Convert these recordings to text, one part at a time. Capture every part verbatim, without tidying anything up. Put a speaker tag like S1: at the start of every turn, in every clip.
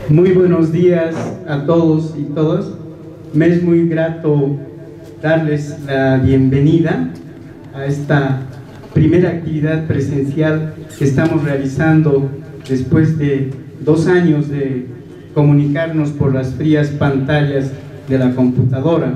S1: Muy buenos días a todos y todas. Me es muy grato darles la bienvenida a esta primera actividad presencial que estamos realizando después de dos años de comunicarnos por las frías pantallas de la computadora.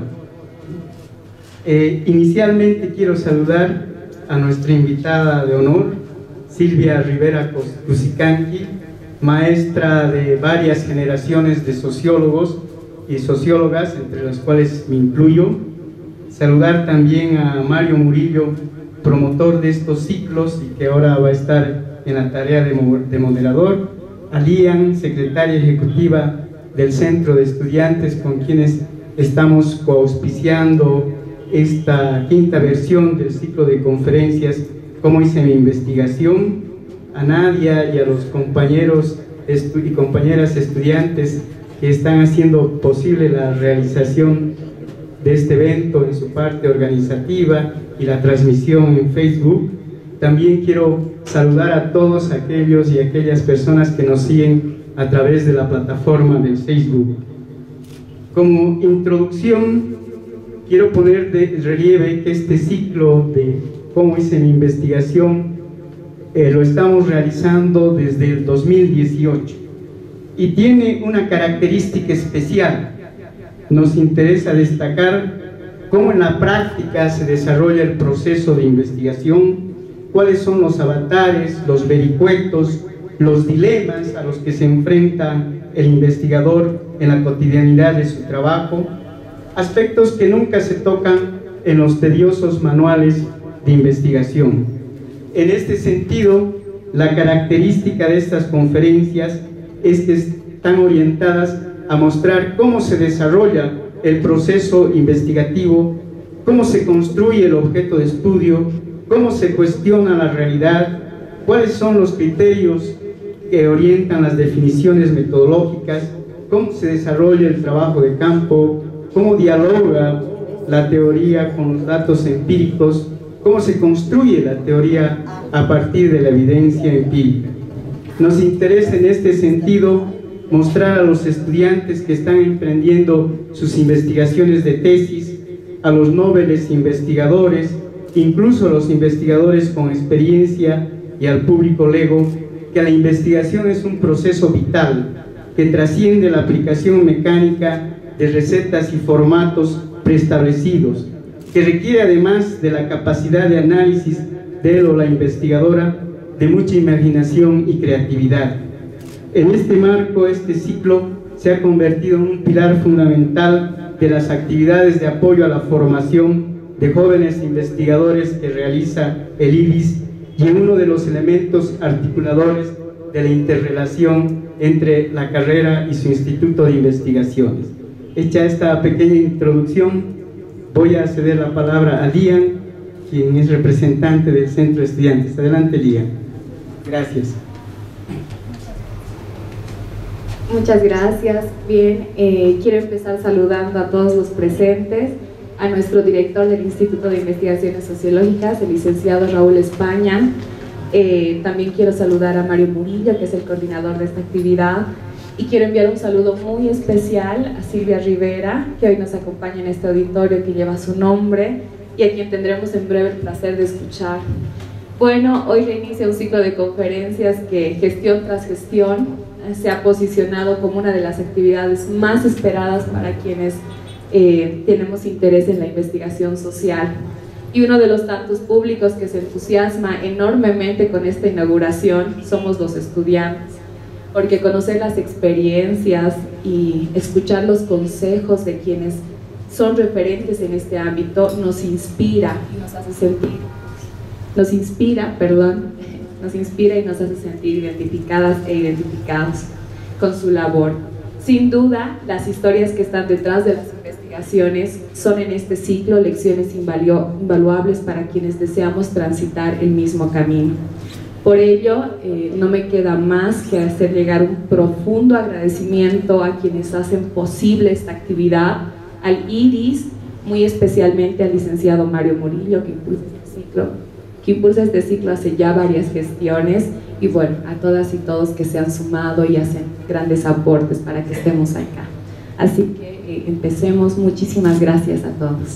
S1: Eh, inicialmente quiero saludar a nuestra invitada de honor, Silvia Rivera Cusicanqui, maestra de varias generaciones de sociólogos y sociólogas, entre las cuales me incluyo. Saludar también a Mario Murillo, promotor de estos ciclos y que ahora va a estar en la tarea de, de moderador. A Lian, secretaria ejecutiva del Centro de Estudiantes, con quienes estamos coauspiciando esta quinta versión del ciclo de conferencias Cómo hice mi investigación. A Nadia y a los compañeros y compañeras estudiantes que están haciendo posible la realización de este evento en su parte organizativa y la transmisión en Facebook. También quiero saludar a todos aquellos y aquellas personas que nos siguen a través de la plataforma del Facebook. Como introducción, quiero poner de relieve que este ciclo de Cómo hice mi investigación Eh, lo estamos realizando desde el dos mil dieciocho y tiene una característica especial. Nos interesa destacar cómo en la práctica se desarrolla el proceso de investigación, cuáles son los avatares, los vericuetos, los dilemas a los que se enfrenta el investigador en la cotidianidad de su trabajo, aspectos que nunca se tocan en los tediosos manuales de investigación. En este sentido, la característica de estas conferencias es que están orientadas a mostrar cómo se desarrolla el proceso investigativo, cómo se construye el objeto de estudio, cómo se cuestiona la realidad, cuáles son los criterios que orientan las definiciones metodológicas, cómo se desarrolla el trabajo de campo, cómo dialoga la teoría con los datos empíricos, cómo se construye la teoría a partir de la evidencia empírica. Nos interesa en este sentido mostrar a los estudiantes que están emprendiendo sus investigaciones de tesis, a los noveles investigadores, incluso a los investigadores con experiencia y al público lego, que la investigación es un proceso vital que trasciende la aplicación mecánica de recetas y formatos preestablecidos, que requiere además de la capacidad de análisis de él o la investigadora, de mucha imaginación y creatividad. En este marco, este ciclo se ha convertido en un pilar fundamental de las actividades de apoyo a la formación de jóvenes investigadores que realiza el I B I S y en uno de los elementos articuladores de la interrelación entre la carrera y su instituto de investigaciones. Hecha esta pequeña introducción, voy a ceder la palabra a Lian, quien es representante del Centro de Estudiantes. Adelante, Lian. Gracias.
S2: Muchas gracias. Bien, eh, quiero empezar saludando a todos los presentes, a nuestro director del Instituto de Investigaciones Sociológicas, el licenciado Raúl España. Eh, también quiero saludar a Mario Murillo, que es el coordinador de esta actividad. Y quiero enviar un saludo muy especial a Silvia Rivera, que hoy nos acompaña en este auditorio que lleva su nombre y a quien tendremos en breve el placer de escuchar. Bueno, hoy reinicia un ciclo de conferencias que gestión tras gestión se ha posicionado como una de las actividades más esperadas para quienes eh, tenemos interés en la investigación social. Y uno de los tantos públicos que se entusiasma enormemente con esta inauguración somos los estudiantes, porque conocer las experiencias y escuchar los consejos de quienes son referentes en este ámbito nos inspira y nos hace sentir, nos inspira, perdón, nos inspira y nos hace sentir identificadas e identificados con su labor. Sin duda, las historias que están detrás de las investigaciones son en este ciclo lecciones invaluables para quienes deseamos transitar el mismo camino. Por ello, eh, no me queda más que hacer llegar un profundo agradecimiento a quienes hacen posible esta actividad, al I D I S, muy especialmente al licenciado Mario Murillo, que impulsa este ciclo, que impulsa este ciclo hace ya varias gestiones, y bueno, a todas y todos que se han sumado y hacen grandes aportes para que estemos acá. Así que eh, empecemos. Muchísimas gracias a todos.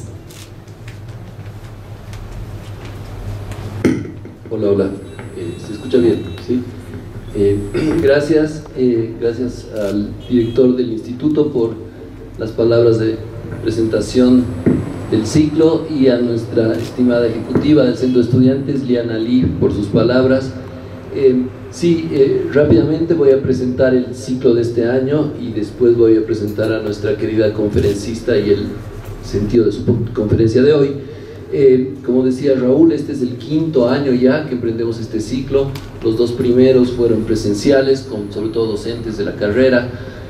S3: Hola, hola. Eh, ¿Se escucha bien? ¿Sí? Eh, gracias, eh, gracias al director del instituto por las palabras de presentación del ciclo, y a nuestra estimada ejecutiva del Centro de Estudiantes, Liana Lee, por sus palabras. Eh, sí, eh, rápidamente voy a presentar el ciclo de este año y después voy a presentar a nuestra querida conferencista y el sentido de su conferencia de hoy. Eh, como decía Raúl, este es el quinto año ya que emprendemos este ciclo. Los dos primeros fueron presenciales, con sobre todo docentes de la carrera,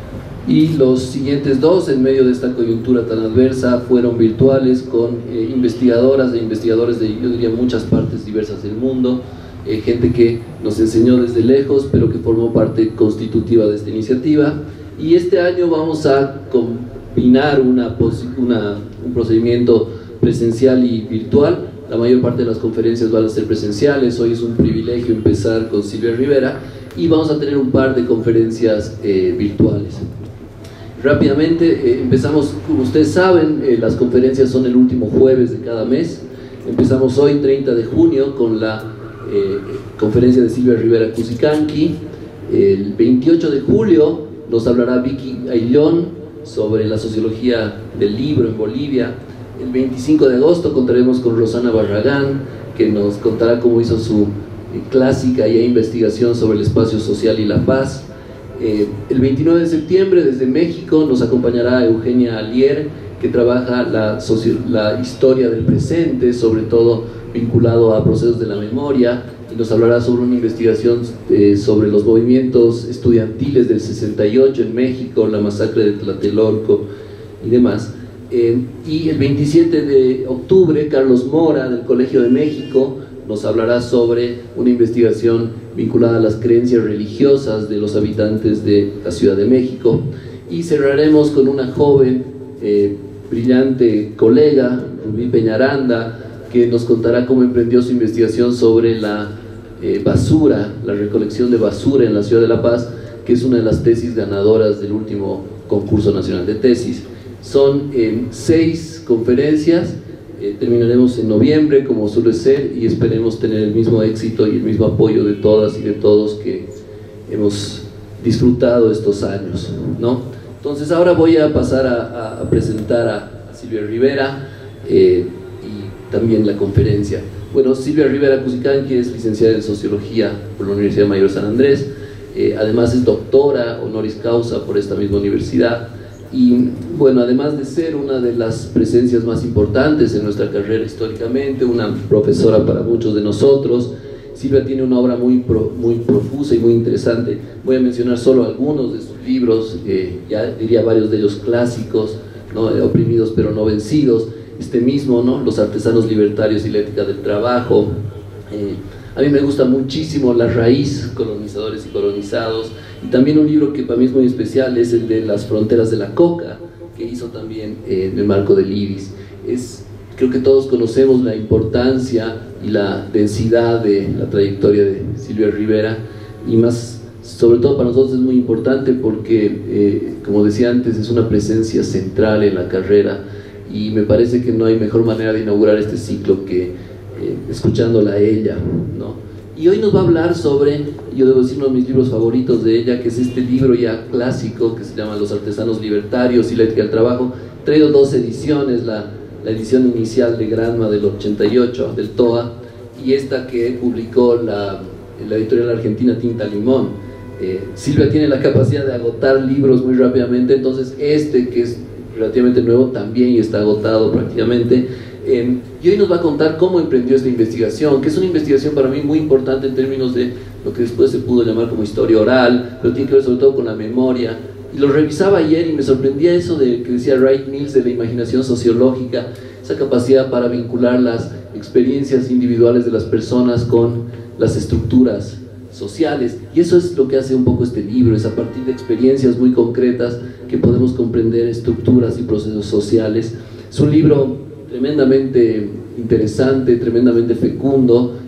S3: y los siguientes dos, en medio de esta coyuntura tan adversa, fueron virtuales, con eh, investigadoras e investigadores de, yo diría, muchas partes diversas del mundo, eh, gente que nos enseñó desde lejos, pero que formó parte constitutiva de esta iniciativa. Y este año vamos a combinar una, una, un procedimiento presencial y virtual. La mayor parte de las conferencias van a ser presenciales. Hoy es un privilegio empezar con Silvia Rivera, y vamos a tener un par de conferencias eh, virtuales. Rápidamente, eh, empezamos, como ustedes saben, eh, las conferencias son el último jueves de cada mes. Empezamos hoy, treinta de junio, con la eh, conferencia de Silvia Rivera Cusicanqui. El veintiocho de julio nos hablará Vicky Ayllón sobre la sociología del libro en Bolivia. El veinticinco de agosto contaremos con Rosana Barragán, que nos contará cómo hizo su eh, clásica ya investigación sobre el espacio social y la paz. Eh, el veintinueve de septiembre, desde México, nos acompañará Eugenia Alier, que trabaja la, la historia del presente, sobre todo vinculado a procesos de la memoria, y nos hablará sobre una investigación eh, sobre los movimientos estudiantiles del sesenta y ocho en México, la masacre de Tlatelolco y demás. Eh, y el veintisiete de octubre, Carlos Mora, del Colegio de México, nos hablará sobre una investigación vinculada a las creencias religiosas de los habitantes de la Ciudad de México. Y cerraremos con una joven, eh, brillante colega, Rubí Peñaranda, que nos contará cómo emprendió su investigación sobre la eh, basura, la recolección de basura en la Ciudad de La Paz, que es una de las tesis ganadoras del último concurso nacional de tesis. Son eh, seis conferencias. Eh, terminaremos en noviembre, como suele ser, y esperemos tener el mismo éxito y el mismo apoyo de todas y de todos que hemos disfrutado estos años, ¿no? Entonces ahora voy a pasar a, a presentar a, a Silvia Rivera eh, y también la conferencia. Bueno, Silvia Rivera Cusicanqui es licenciada en Sociología por la Universidad Mayor San Andrés, eh, además es doctora honoris causa por esta misma universidad. Y bueno, además de ser una de las presencias más importantes en nuestra carrera históricamente, una profesora para muchos de nosotros, Silvia tiene una obra muy, pro, muy profusa y muy interesante. Voy a mencionar solo algunos de sus libros, eh, ya diría varios de ellos clásicos, ¿no? Oprimidos pero no vencidos, este mismo, ¿no? Los artesanos libertarios y la ética del trabajo. Eh, a mí me gusta muchísimo La raíz, colonizadores y colonizados. Y también un libro que para mí es muy especial es el de Las fronteras de la coca, que hizo también eh, en el marco del IBIS. Es, creo que todos conocemos la importancia y la densidad de la trayectoria de Silvia Rivera, y más, sobre todo para nosotros es muy importante porque, eh, como decía antes, es una presencia central en la carrera, y me parece que no hay mejor manera de inaugurar este ciclo que eh, escuchándola a ella, ¿no? Y hoy nos va a hablar sobre, yo debo decir, uno de mis libros favoritos de ella, que es este libro ya clásico que se llama Los artesanos libertarios y la ética del trabajo. He traído dos ediciones, la, la edición inicial de Granma del ochenta y ocho, del T O A, y esta que publicó la, la editorial argentina Tinta Limón. Eh, Silvia tiene la capacidad de agotar libros muy rápidamente, entonces este, que es relativamente nuevo, también está agotado prácticamente. Eh, y hoy nos va a contar cómo emprendió esta investigación, que es una investigación para mí muy importante en términos de lo que después se pudo llamar como historia oral, pero tiene que ver sobre todo con la memoria. Y lo revisaba ayer y me sorprendía eso de que decía Wright Mills de la imaginación sociológica, esa capacidad para vincular las experiencias individuales de las personas con las estructuras sociales. Y eso es lo que hace un poco este libro, es a partir de experiencias muy concretas que podemos comprender estructuras y procesos sociales. Es un libro tremendamente interesante, tremendamente fecundo,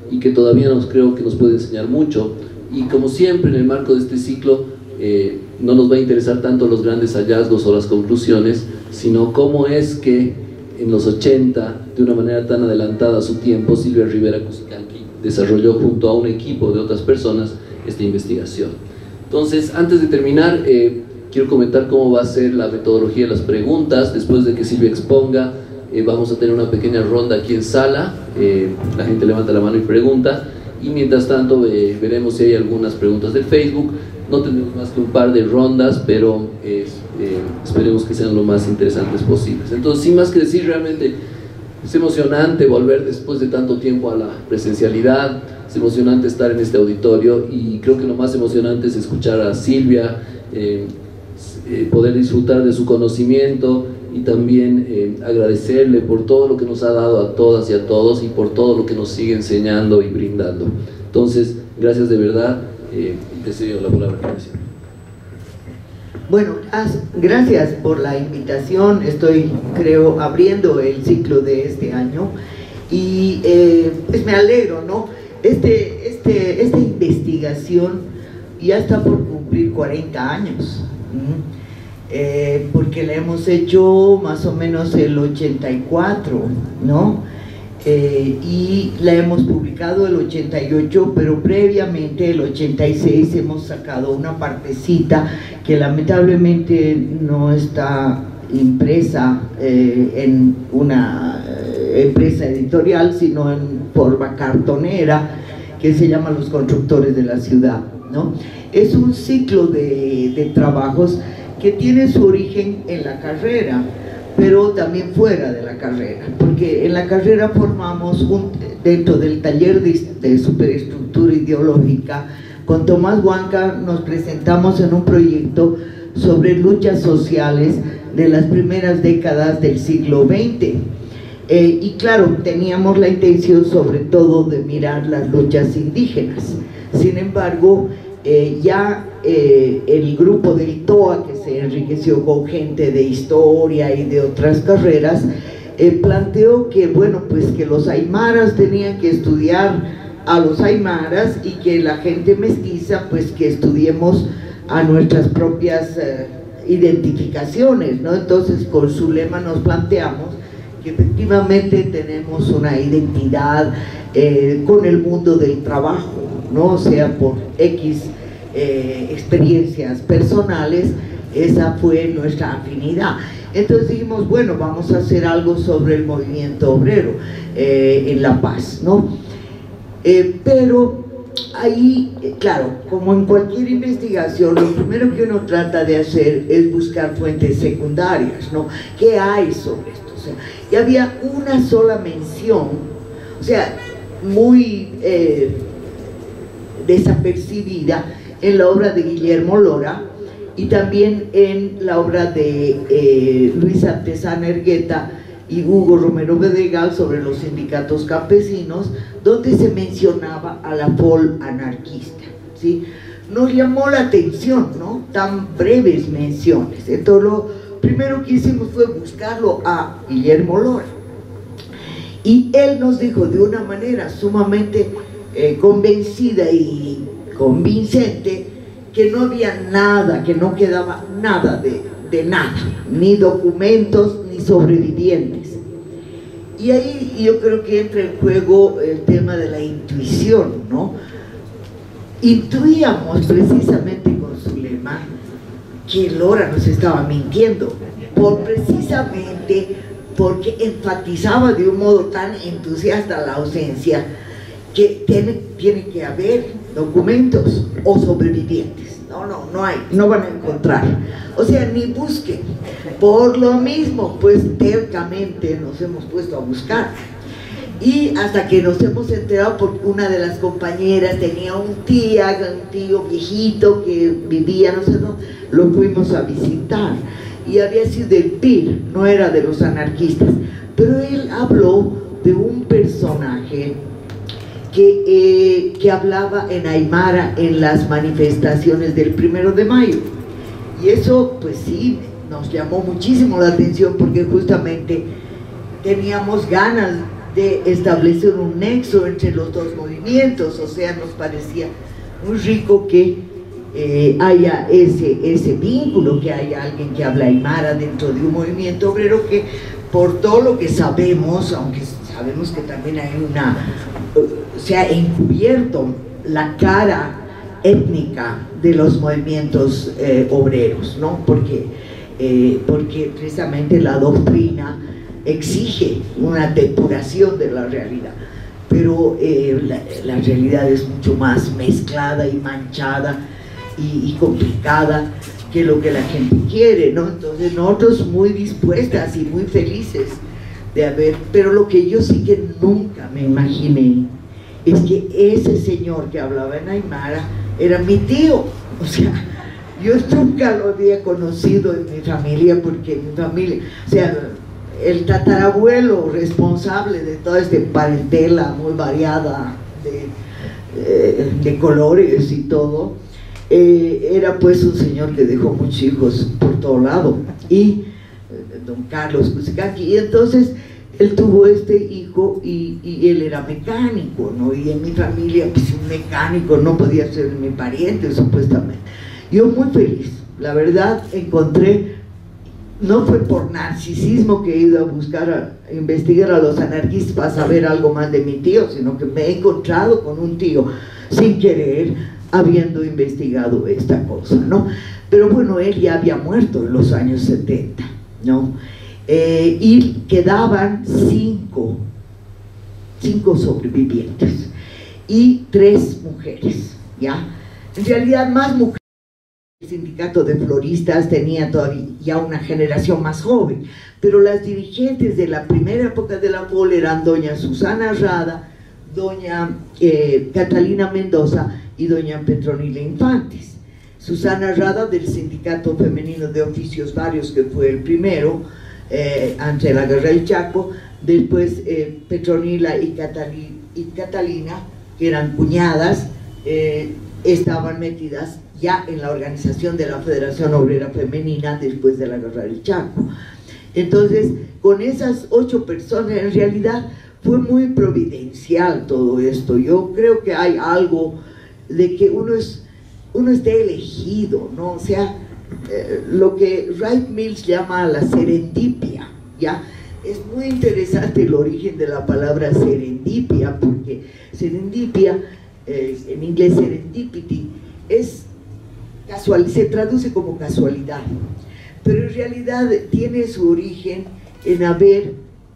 S3: y que todavía nos creo que nos puede enseñar mucho. Y como siempre en el marco de este ciclo eh, no nos va a interesar tanto los grandes hallazgos o las conclusiones, sino cómo es que en los ochenta, de una manera tan adelantada a su tiempo, Silvia Rivera Cusicanqui desarrolló junto a un equipo de otras personas esta investigación. Entonces, antes de terminar, eh, quiero comentar cómo va a ser la metodología de las preguntas. Después de que Silvia exponga, eh, vamos a tener una pequeña ronda aquí en sala, eh, la gente levanta la mano y pregunta, y mientras tanto eh, veremos si hay algunas preguntas del Facebook. No tendremos más que un par de rondas, pero eh, eh, esperemos que sean lo más interesantes posibles. Entonces, sin más que decir, realmente es emocionante volver después de tanto tiempo a la presencialidad, es emocionante estar en este auditorio, y creo que lo más emocionante es escuchar a Silvia, eh, eh, poder disfrutar de su conocimiento, y también eh, agradecerle por todo lo que nos ha dado a todas y a todos, y por todo lo que nos sigue enseñando y brindando. Entonces, gracias de verdad. Eh, te cedo la palabra.
S4: Bueno, gracias por la invitación. Estoy, creo, abriendo el ciclo de este año, y eh, pues me alegro, ¿no? Este, este, esta investigación ya está por cumplir cuarenta años, eh, porque la hemos hecho más o menos el ochenta y cuatro, ¿no? Eh, y la hemos publicado el ochenta y ocho, pero previamente el ochenta y seis hemos sacado una partecita que lamentablemente no está impresa eh, en una eh, empresa editorial, sino en forma cartonera, que se llama Los Constructores de la Ciudad, ¿no? Es un ciclo de, de trabajos que tiene su origen en la carrera, pero también fuera de la carrera, porque en la carrera formamos un, dentro del taller de, de superestructura ideológica, con Tomás Huanca nos presentamos en un proyecto sobre luchas sociales de las primeras décadas del siglo veinte, eh, y claro, teníamos la intención sobre todo de mirar las luchas indígenas. Sin embargo, eh, ya eh, el grupo del T O A, que se enriqueció con gente de historia y de otras carreras, eh, planteó que, bueno, pues que los aymaras tenían que estudiar a los aymaras, y que la gente mestiza, pues que estudiemos a nuestras propias eh, identificaciones, ¿no? Entonces, con su lema nos planteamos que efectivamente tenemos una identidad eh, con el mundo del trabajo, ¿no? O sea, por X eh, experiencias personales, esa fue nuestra afinidad. Entonces dijimos, bueno, vamos a hacer algo sobre el movimiento obrero eh, en La Paz, ¿no? Eh, pero ahí, claro, como en cualquier investigación, lo primero que uno trata de hacer es buscar fuentes secundarias, ¿no? ¿Qué hay sobre esto? O sea, y había una sola mención, o sea, muy eh, desapercibida, en la obra de Guillermo Lora, y también en la obra de eh, Luis Artesana Ergueta y Hugo Romero Bedegal sobre los sindicatos campesinos, donde se mencionaba a la F O L anarquista, ¿sí? Nos llamó la atención, ¿no?, tan breves menciones. Entonces lo primero que hicimos fue buscarlo a Guillermo Lora, y él nos dijo de una manera sumamente eh, convencida y convincente que no había nada, que no quedaba nada de, de nada, ni documentos ni sobrevivientes. Y ahí yo creo que entra en juego el tema de la intuición, ¿no? Intuíamos precisamente con su lema que Lora nos estaba mintiendo, por precisamente porque enfatizaba de un modo tan entusiasta la ausencia, que tiene, tiene que haber documentos o sobrevivientes. No, no, no hay, no van a encontrar. O sea, ni busquen. Por lo mismo, pues tercamente nos hemos puesto a buscar. Y hasta que nos hemos enterado, porque una de las compañeras tenía un tía, un tío viejito que vivía, no sé dónde, lo fuimos a visitar. Y había sido del P I R, no era de los anarquistas. Pero él habló de un personaje Que, eh, que hablaba en aymara en las manifestaciones del primero de mayo, y eso pues sí nos llamó muchísimo la atención, porque justamente teníamos ganas de establecer un nexo entre los dos movimientos. O sea, nos parecía muy rico que eh, haya ese, ese vínculo, que haya alguien que habla aymara dentro de un movimiento obrero que, por todo lo que sabemos, aunque sabemos que también hay una, se ha encubierto la cara étnica de los movimientos eh, obreros, ¿no? Porque, eh, porque precisamente la doctrina exige una depuración de la realidad, pero eh, la, la realidad es mucho más mezclada y manchada y, y complicada que lo que la gente quiere, ¿no? Entonces nosotros muy dispuestas y muy felices de haber, pero lo que yo sí que nunca me imaginé es que ese señor que hablaba en aymara era mi tío. O sea, yo nunca lo había conocido en mi familia, porque mi familia, o sea, el tatarabuelo responsable de toda esta parentela muy variada de, eh, de colores y todo, eh, era pues un señor que dejó muchos hijos por todo lado, y eh, don Carlos Cusicanqui, y entonces él tuvo este hijo y, y él era mecánico, ¿no? Y en mi familia, pues un mecánico no podía ser mi pariente, supuestamente. Yo muy feliz, la verdad, encontré, no fue por narcisismo que he ido a buscar, a, a investigar a los anarquistas para saber algo más de mi tío, sino que me he encontrado con un tío sin querer, habiendo investigado esta cosa, ¿no? Pero bueno, él ya había muerto en los años setenta, ¿no? Eh, y quedaban cinco, cinco sobrevivientes y tres mujeres, ¿ya? En realidad más mujeres. El sindicato de floristas tenía todavía ya una generación más joven, pero las dirigentes de la primera época de la F O L eran doña Susana Rada, doña eh, Catalina Mendoza y doña Petronila Infantes. Susana Rada del Sindicato Femenino de Oficios Varios, que fue el primero, Eh, ante la guerra del Chaco, después eh, Petronila y, Catali, y Catalina, que eran cuñadas, eh, estaban metidas ya en la organización de la Federación Obrera Femenina después de la guerra del Chaco. Entonces, con esas ocho personas, en realidad fue muy providencial todo esto. Yo creo que hay algo de que uno es, uno esté elegido, ¿no? O sea, Eh, lo que Wright Mills llama la serendipia, ¿ya? Es muy interesante el origen de la palabra serendipia, porque serendipia, eh, en inglés serendipity, es casual, se traduce como casualidad, pero en realidad tiene su origen en haber,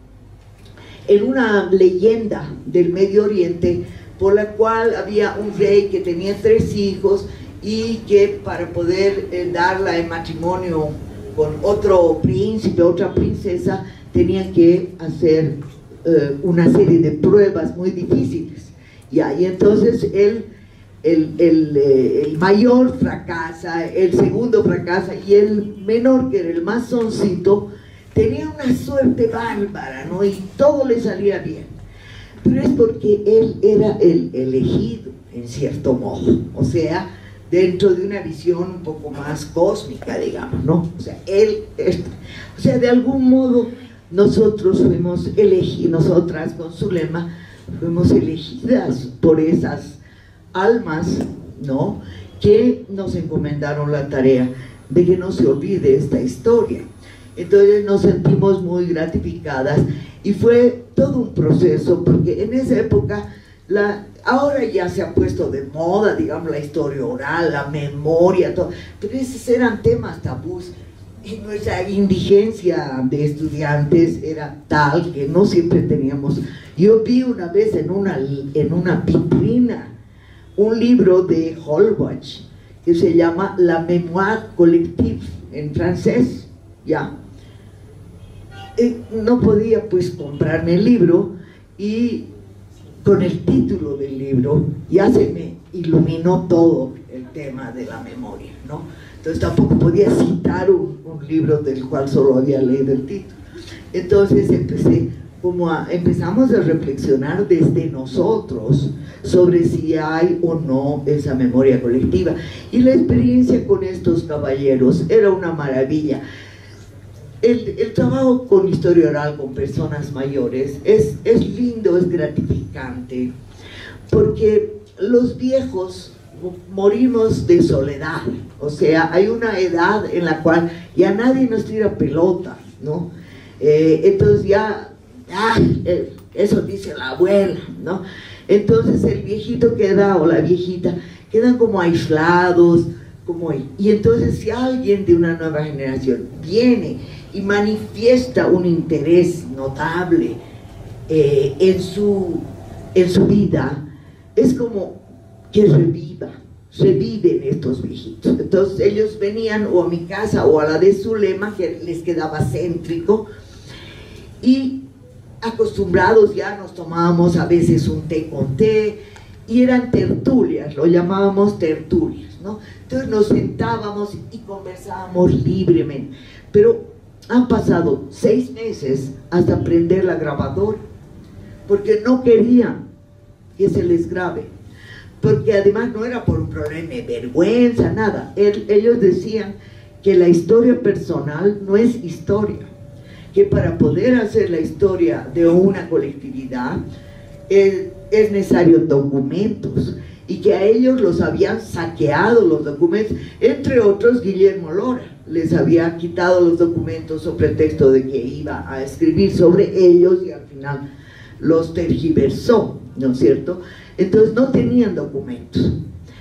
S4: en una leyenda del Medio Oriente, por la cual había un rey que tenía tres hijos, y que para poder eh, darla en matrimonio con otro príncipe, otra princesa, tenían que hacer eh, una serie de pruebas muy difíciles. Ya, y entonces él, el, el, eh, el mayor fracasa, el segundo fracasa, y el menor, que era el más soncito, tenía una suerte bárbara, ¿no? Y todo le salía bien. Pero es porque él era el elegido, en cierto modo, o sea, dentro de una visión un poco más cósmica, digamos, ¿no? O sea, él, este, o sea, de algún modo nosotros fuimos elegidos, nosotras con Zulema fuimos elegidas por esas almas, ¿no? Que nos encomendaron la tarea de que no se olvide esta historia. Entonces nos sentimos muy gratificadas y fue todo un proceso, porque en esa época la ahora ya se ha puesto de moda, digamos, la historia oral, la memoria, todo, pero esos eran temas tabús, y nuestra indigencia de estudiantes era tal que no siempre teníamos. Yo vi una vez en una, en una vitrina un libro de Holbach que se llama La Mémoire Collective, en francés, ya. Eh, no podía pues comprarme el libro, y con el título del libro ya se me iluminó todo el tema de la memoria, ¿no? Entonces tampoco podía citar un, un libro del cual solo había leído el título. Entonces empecé como a, empezamos a reflexionar desde nosotros sobre si hay o no esa memoria colectiva, y la experiencia con estos caballeros era una maravilla. el, el trabajo con historia oral con personas mayores es, es lindo, es gratificante, porque los viejos morimos de soledad. O sea, hay una edad en la cual ya nadie nos tira pelota, ¿no? Eh, entonces ya, ah, eh, eso dice la abuela, ¿no? Entonces el viejito queda, o la viejita, quedan como aislados, como, y entonces si alguien de una nueva generación viene y manifiesta un interés notable eh, en, su, en su vida, es como que reviva, reviven estos viejitos. Entonces ellos venían o a mi casa o a la de Zulema, que les quedaba céntrico, y acostumbrados ya nos tomábamos a veces un té con té, y eran tertulias, lo llamábamos tertulias, ¿no? Entonces nos sentábamos y conversábamos libremente, pero han pasado seis meses hasta prender la grabadora, porque no querían que se les grabe, porque además no era por un problema de vergüenza, nada. El, ellos decían que la historia personal no es historia, que para poder hacer la historia de una colectividad es, es necesario documentos, y que a ellos los habían saqueado los documentos, entre otros Guillermo Lora les había quitado los documentos sobre pretexto de que iba a escribir sobre ellos, y al final los tergiversó, ¿no es cierto? Entonces no tenían documentos.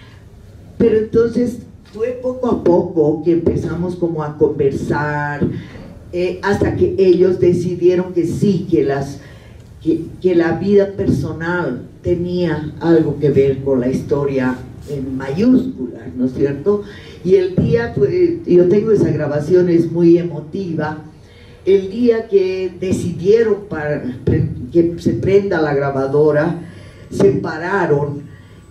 S4: Pero entonces fue poco a poco que empezamos como a conversar, eh, hasta que ellos decidieron que sí, que, las, que, que la vida personal tenía algo que ver con la historia en mayúsculas, ¿no es cierto? Y el día, pues, yo tengo esa grabación, es muy emotiva, el día que decidieron para que se prenda la grabadora, se pararon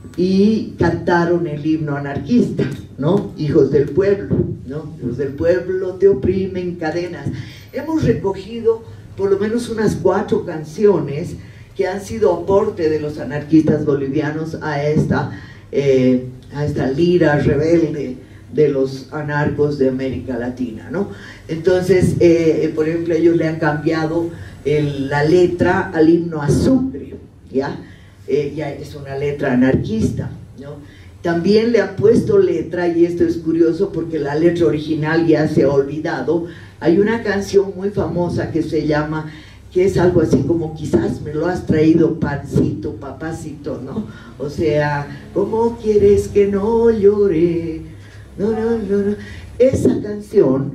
S4: y cantaron el himno anarquista, ¿no? Hijos del pueblo, ¿no? Hijos del pueblo te oprimen cadenas. Hemos recogido por lo menos unas cuatro canciones que han sido aporte de los anarquistas bolivianos a esta, eh, a esta lira rebelde de los anarcos de América Latina, ¿no? Entonces, eh, por ejemplo, ellos le han cambiado el, la letra al himno a Sucre, ¿ya? Eh, ya es una letra anarquista, ¿no? También le han puesto letra, y esto es curioso porque la letra original ya se ha olvidado. Hay una canción muy famosa que se llama, que es algo así como quizás me lo has traído pancito, papacito, ¿no? O sea, ¿cómo quieres que no llore? No, no, no, no. Esa canción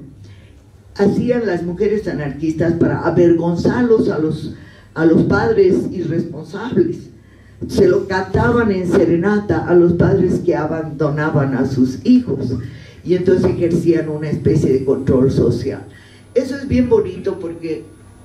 S4: hacían las mujeres anarquistas para avergonzarlos a los, a los padres irresponsables. Se lo cantaban en serenata a los padres que abandonaban a sus hijos, y entonces ejercían una especie de control social. Eso es bien bonito porque,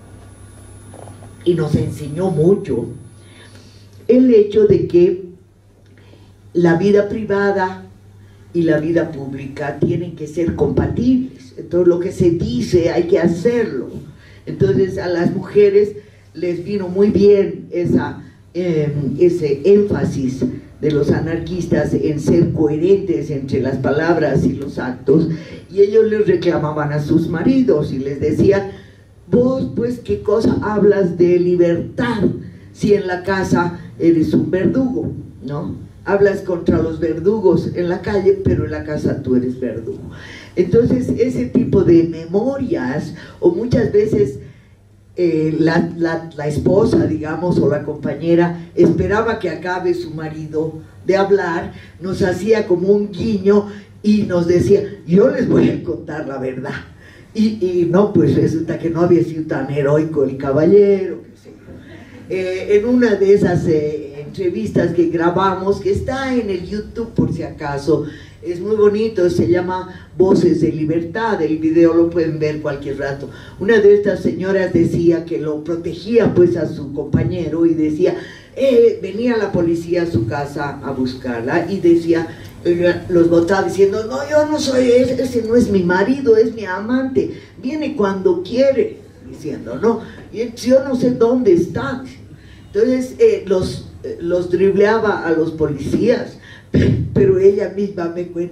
S4: y nos enseñó mucho, el hecho de que la vida privada y la vida pública tienen que ser compatibles. Entonces lo que se dice hay que hacerlo. Entonces a las mujeres les vino muy bien esa, eh, ese énfasis de los anarquistas en ser coherentes entre las palabras y los actos, y ellos les reclamaban a sus maridos y les decían: vos pues qué cosa hablas de libertad si en la casa eres un verdugo, ¿no? Hablas contra los verdugos en la calle, pero en la casa tú eres verdugo. Entonces ese tipo de memorias, o muchas veces eh, la, la, la esposa, digamos, o la compañera esperaba que acabe su marido de hablar, nos hacía como un guiño y nos decía: yo les voy a contar la verdad. Y, y no, pues resulta que no había sido tan heroico el caballero, qué sé yo. Eh, en una de esas eh, entrevistas que grabamos, que está en el YouTube por si acaso, es muy bonito, se llama Voces de Libertad, el video lo pueden ver cualquier rato. Una de estas señoras decía que lo protegía pues a su compañero, y decía, eh, venía la policía a su casa a buscarla, y decía, los botaba diciendo: no, yo no soy, ese no es mi marido, es mi amante, viene cuando quiere, diciendo, no, y yo no sé dónde está. Entonces eh, los, los dribleaba a los policías, pero ella misma me cuenta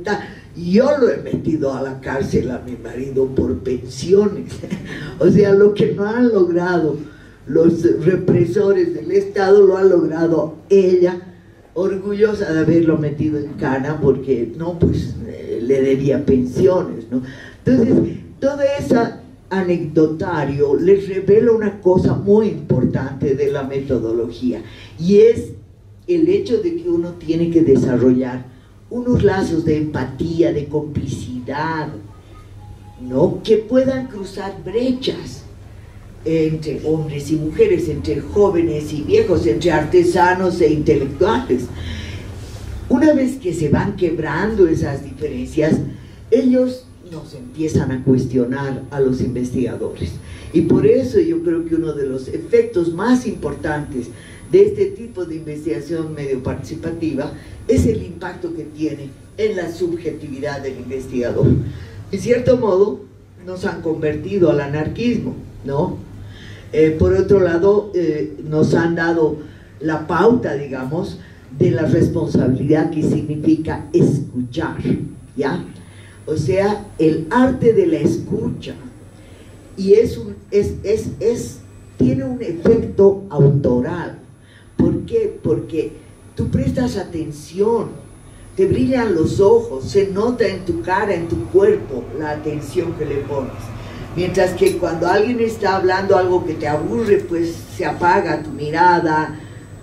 S4: Yo lo he metido a la cárcel a mi marido por pensiones. O sea, lo que no han logrado los represores del Estado, lo ha logrado ella, orgullosa de haberlo metido en cana, porque no, pues eh, le debía pensiones, ¿no? Entonces, todo ese anecdotario les revela una cosa muy importante de la metodología, y es el hecho de que uno tiene que desarrollar unos lazos de empatía, de complicidad, ¿no?, que puedan cruzar brechas entre hombres y mujeres, entre jóvenes y viejos, entre artesanos e intelectuales. Una vez que se van quebrando esas diferencias, ellos nos empiezan a cuestionar a los investigadores, y por eso yo creo que uno de los efectos más importantes de este tipo de investigación medio participativa es el impacto que tiene en la subjetividad del investigador. En cierto modo nos han convertido al anarquismo, ¿no? Eh, por otro lado, eh, nos han dado la pauta, digamos, de la responsabilidad que significa escuchar, ¿ya? O sea, el arte de la escucha, y es un, es, es, es, tiene un efecto autoral. ¿Por qué? Porque tú prestas atención, te brillan los ojos, se nota en tu cara, en tu cuerpo, la atención que le pones. Mientras que cuando alguien está hablando algo que te aburre, pues se apaga tu mirada,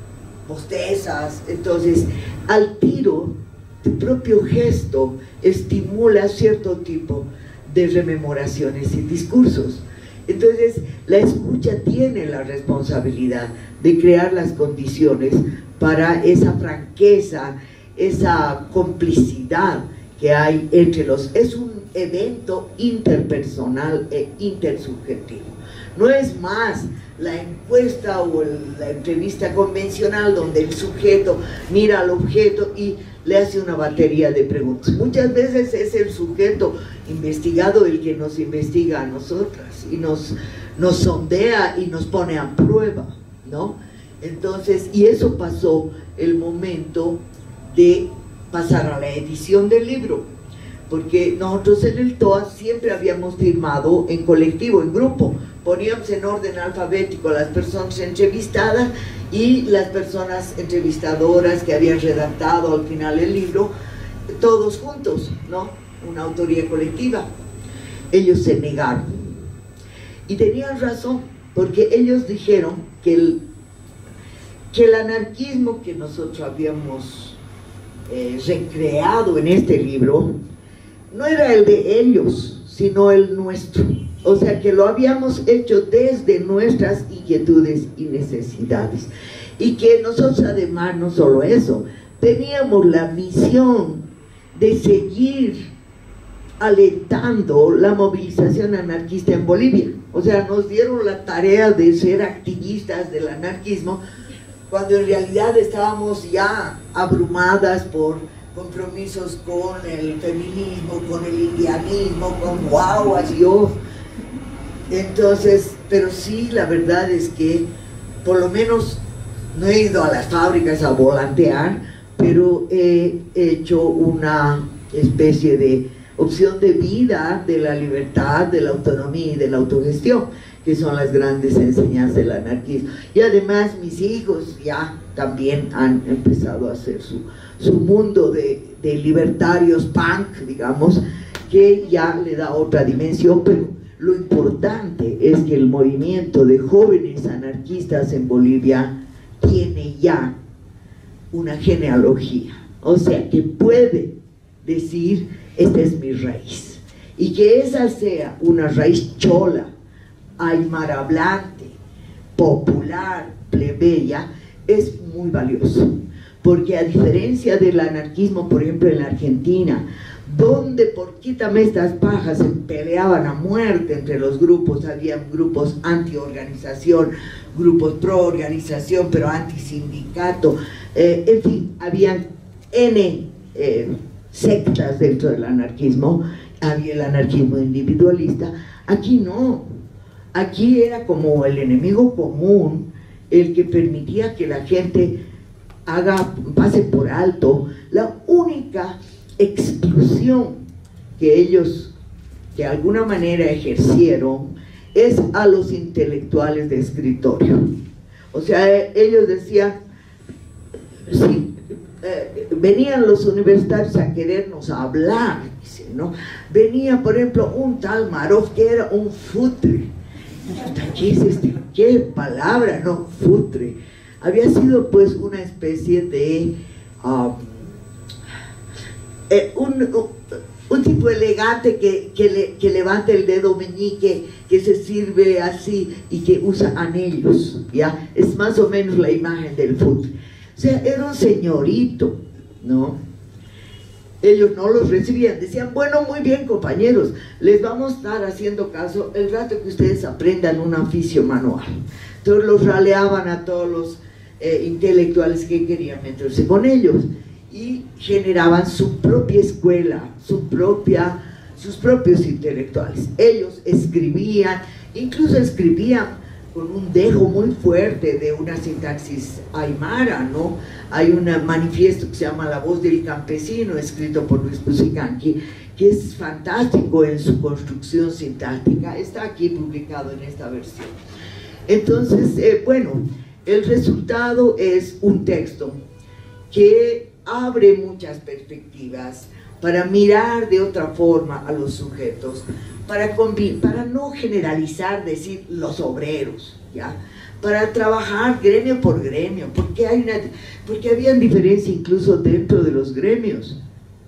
S4: bostezas. Entonces, al tiro, tu propio gesto estimula cierto tipo de rememoraciones y discursos. Entonces, la escucha tiene la responsabilidad de crear las condiciones para esa franqueza, esa complicidad que hay entre los... Es un evento interpersonal e intersubjetivo. No es más la encuesta o el, la entrevista convencional donde el sujeto mira al objeto y le hace una batería de preguntas. Muchas veces es el sujeto investigado el que nos investiga a nosotras y nos, nos sondea y nos pone a prueba, ¿no? Entonces, y eso pasó el momento de pasar a la edición del libro, porque nosotros en el T O A siempre habíamos firmado en colectivo, en grupo, poníamos en orden alfabético a las personas entrevistadas y las personas entrevistadoras que habían redactado al final el libro, todos juntos, ¿no? Una autoría colectiva. Ellos se negaron, y tenían razón, porque ellos dijeron que el, que el anarquismo que nosotros habíamos eh, recreado en este libro no era el de ellos, sino el nuestro. O sea, que lo habíamos hecho desde nuestras inquietudes y necesidades. Y que nosotros, además, no solo eso, teníamos la misión de seguir alentando la movilización anarquista en Bolivia. O sea, nos dieron la tarea de ser activistas del anarquismo, cuando en realidad estábamos ya abrumadas por compromisos con el feminismo, con el indianismo, con guaguas y oh. Entonces, pero sí, la verdad es que por lo menos no he ido a las fábricas a volantear, pero he hecho una especie de opción de vida de la libertad, de la autonomía y de la autogestión, que son las grandes enseñanzas del anarquismo. Y además mis hijos ya también han empezado a hacer su, su mundo de, de libertarios punk, digamos, que ya le da otra dimensión, pero lo importante es que el movimiento de jóvenes anarquistas en Bolivia tiene ya una genealogía, o sea que puede decir, esta es mi raíz, y que esa sea una raíz chola, aymarahablante, popular, plebeya, es muy valioso, porque a diferencia del anarquismo, por ejemplo en la Argentina, donde por quítame estas pajas se peleaban a muerte entre los grupos, había grupos anti-organización, grupos pro-organización, pero anti-sindicato, eh, en fin, habían N eh, sectas dentro del anarquismo, había el anarquismo individualista. Aquí no, aquí era como el enemigo común, el que permitía que la gente haga, pase por alto la única exclusión que ellos de alguna manera ejercieron es a los intelectuales de escritorio. O sea, ellos decían, sí, eh, venían los universitarios a querernos hablar, ¿no? Venía, por ejemplo, un tal Marov que era un futre. ¿Qué es este? ¿Qué palabra, no? Futre. Había sido pues una especie de um, eh, un, un, un tipo elegante que, que, le, que levanta el dedo meñique, que se sirve así y que usa anillos, ¿ya? Es más o menos la imagen del futre. O sea, era un señorito, ¿no? Ellos no los recibían, decían, bueno, muy bien, compañeros, les vamos a estar haciendo caso el rato que ustedes aprendan un oficio manual. Entonces los raleaban a todos los eh, intelectuales que querían meterse con ellos y generaban su propia escuela, su propia, sus propios intelectuales. Ellos escribían, incluso escribían con un dejo muy fuerte de una sintaxis aymara, ¿no? Hay un manifiesto que se llama La voz del campesino, escrito por Luis Cusicanqui, que es fantástico en su construcción sintáctica, está aquí publicado en esta versión. Entonces, eh, bueno, el resultado es un texto que abre muchas perspectivas para mirar de otra forma a los sujetos, para, para no generalizar, decir los obreros, ¿ya? Para trabajar gremio por gremio, porque, hay una, porque había diferencia incluso dentro de los gremios.